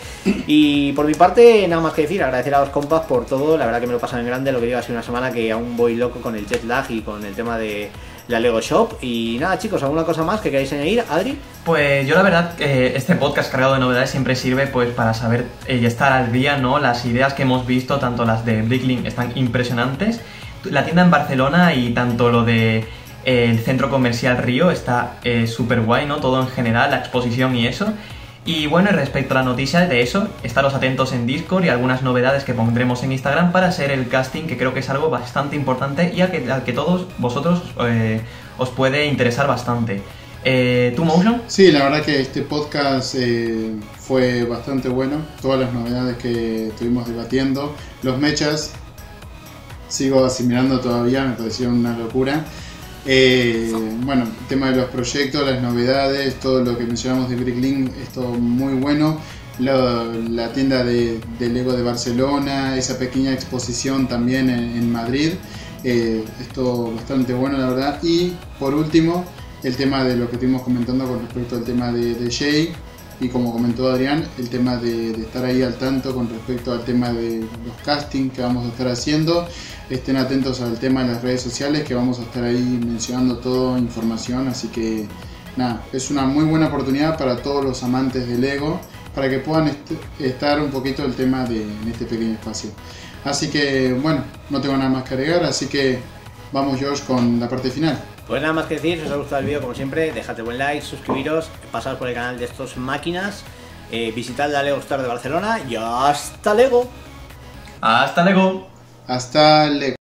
y por mi parte nada más que decir, agradecer a los compas por todo. La verdad que me lo he pasado en grande, lo que digo, ha sido una semana que aún voy loco con el jet lag y con el tema de la Lego Shop. Y nada, chicos, ¿alguna cosa más que queráis añadir? Adri. Pues yo la verdad, este podcast cargado de novedades siempre sirve pues para saber y estar al día, ¿no? Las ideas que hemos visto, tanto las de Bricklink, están impresionantes. La tienda en Barcelona y tanto lo de el centro comercial Río está súper guay, ¿no? Todo en general, la exposición y eso. Y bueno, respecto a las noticias de eso, estaros atentos en Discord y algunas novedades que pondremos en Instagram para hacer el casting, que creo que es algo bastante importante y al que todos vosotros os puede interesar bastante. ¿Tú, Motion? Sí, la verdad que este podcast fue bastante bueno. Todas las novedades que estuvimos debatiendo. Los mechas, sigo asimilando todavía, me parecieron una locura. Bueno, el tema de los proyectos, las novedades, todo lo que mencionamos de Bricklink, esto muy bueno. La tienda de Lego de Barcelona, esa pequeña exposición también en Madrid. Esto bastante bueno, la verdad. Y por último, el tema de lo que estuvimos comentando con respecto al tema de Jay, y como comentó Adrián, el tema de estar ahí al tanto con respecto al tema de los castings que vamos a estar haciendo. Estén atentos al tema de las redes sociales, que vamos a estar ahí mencionando toda información, así que nada, es una muy buena oportunidad para todos los amantes de Lego, para que puedan estar un poquito el tema en este pequeño espacio. Así que bueno, no tengo nada más que agregar, así que vamos, George, con la parte final. Pues nada más que decir, si os ha gustado el vídeo, como siempre, dejad buen like, suscribiros, pasaos por el canal de estos máquinas, visitad la Lego Store de Barcelona y ¡hasta Lego! ¡Hasta Lego! Hasta Lego.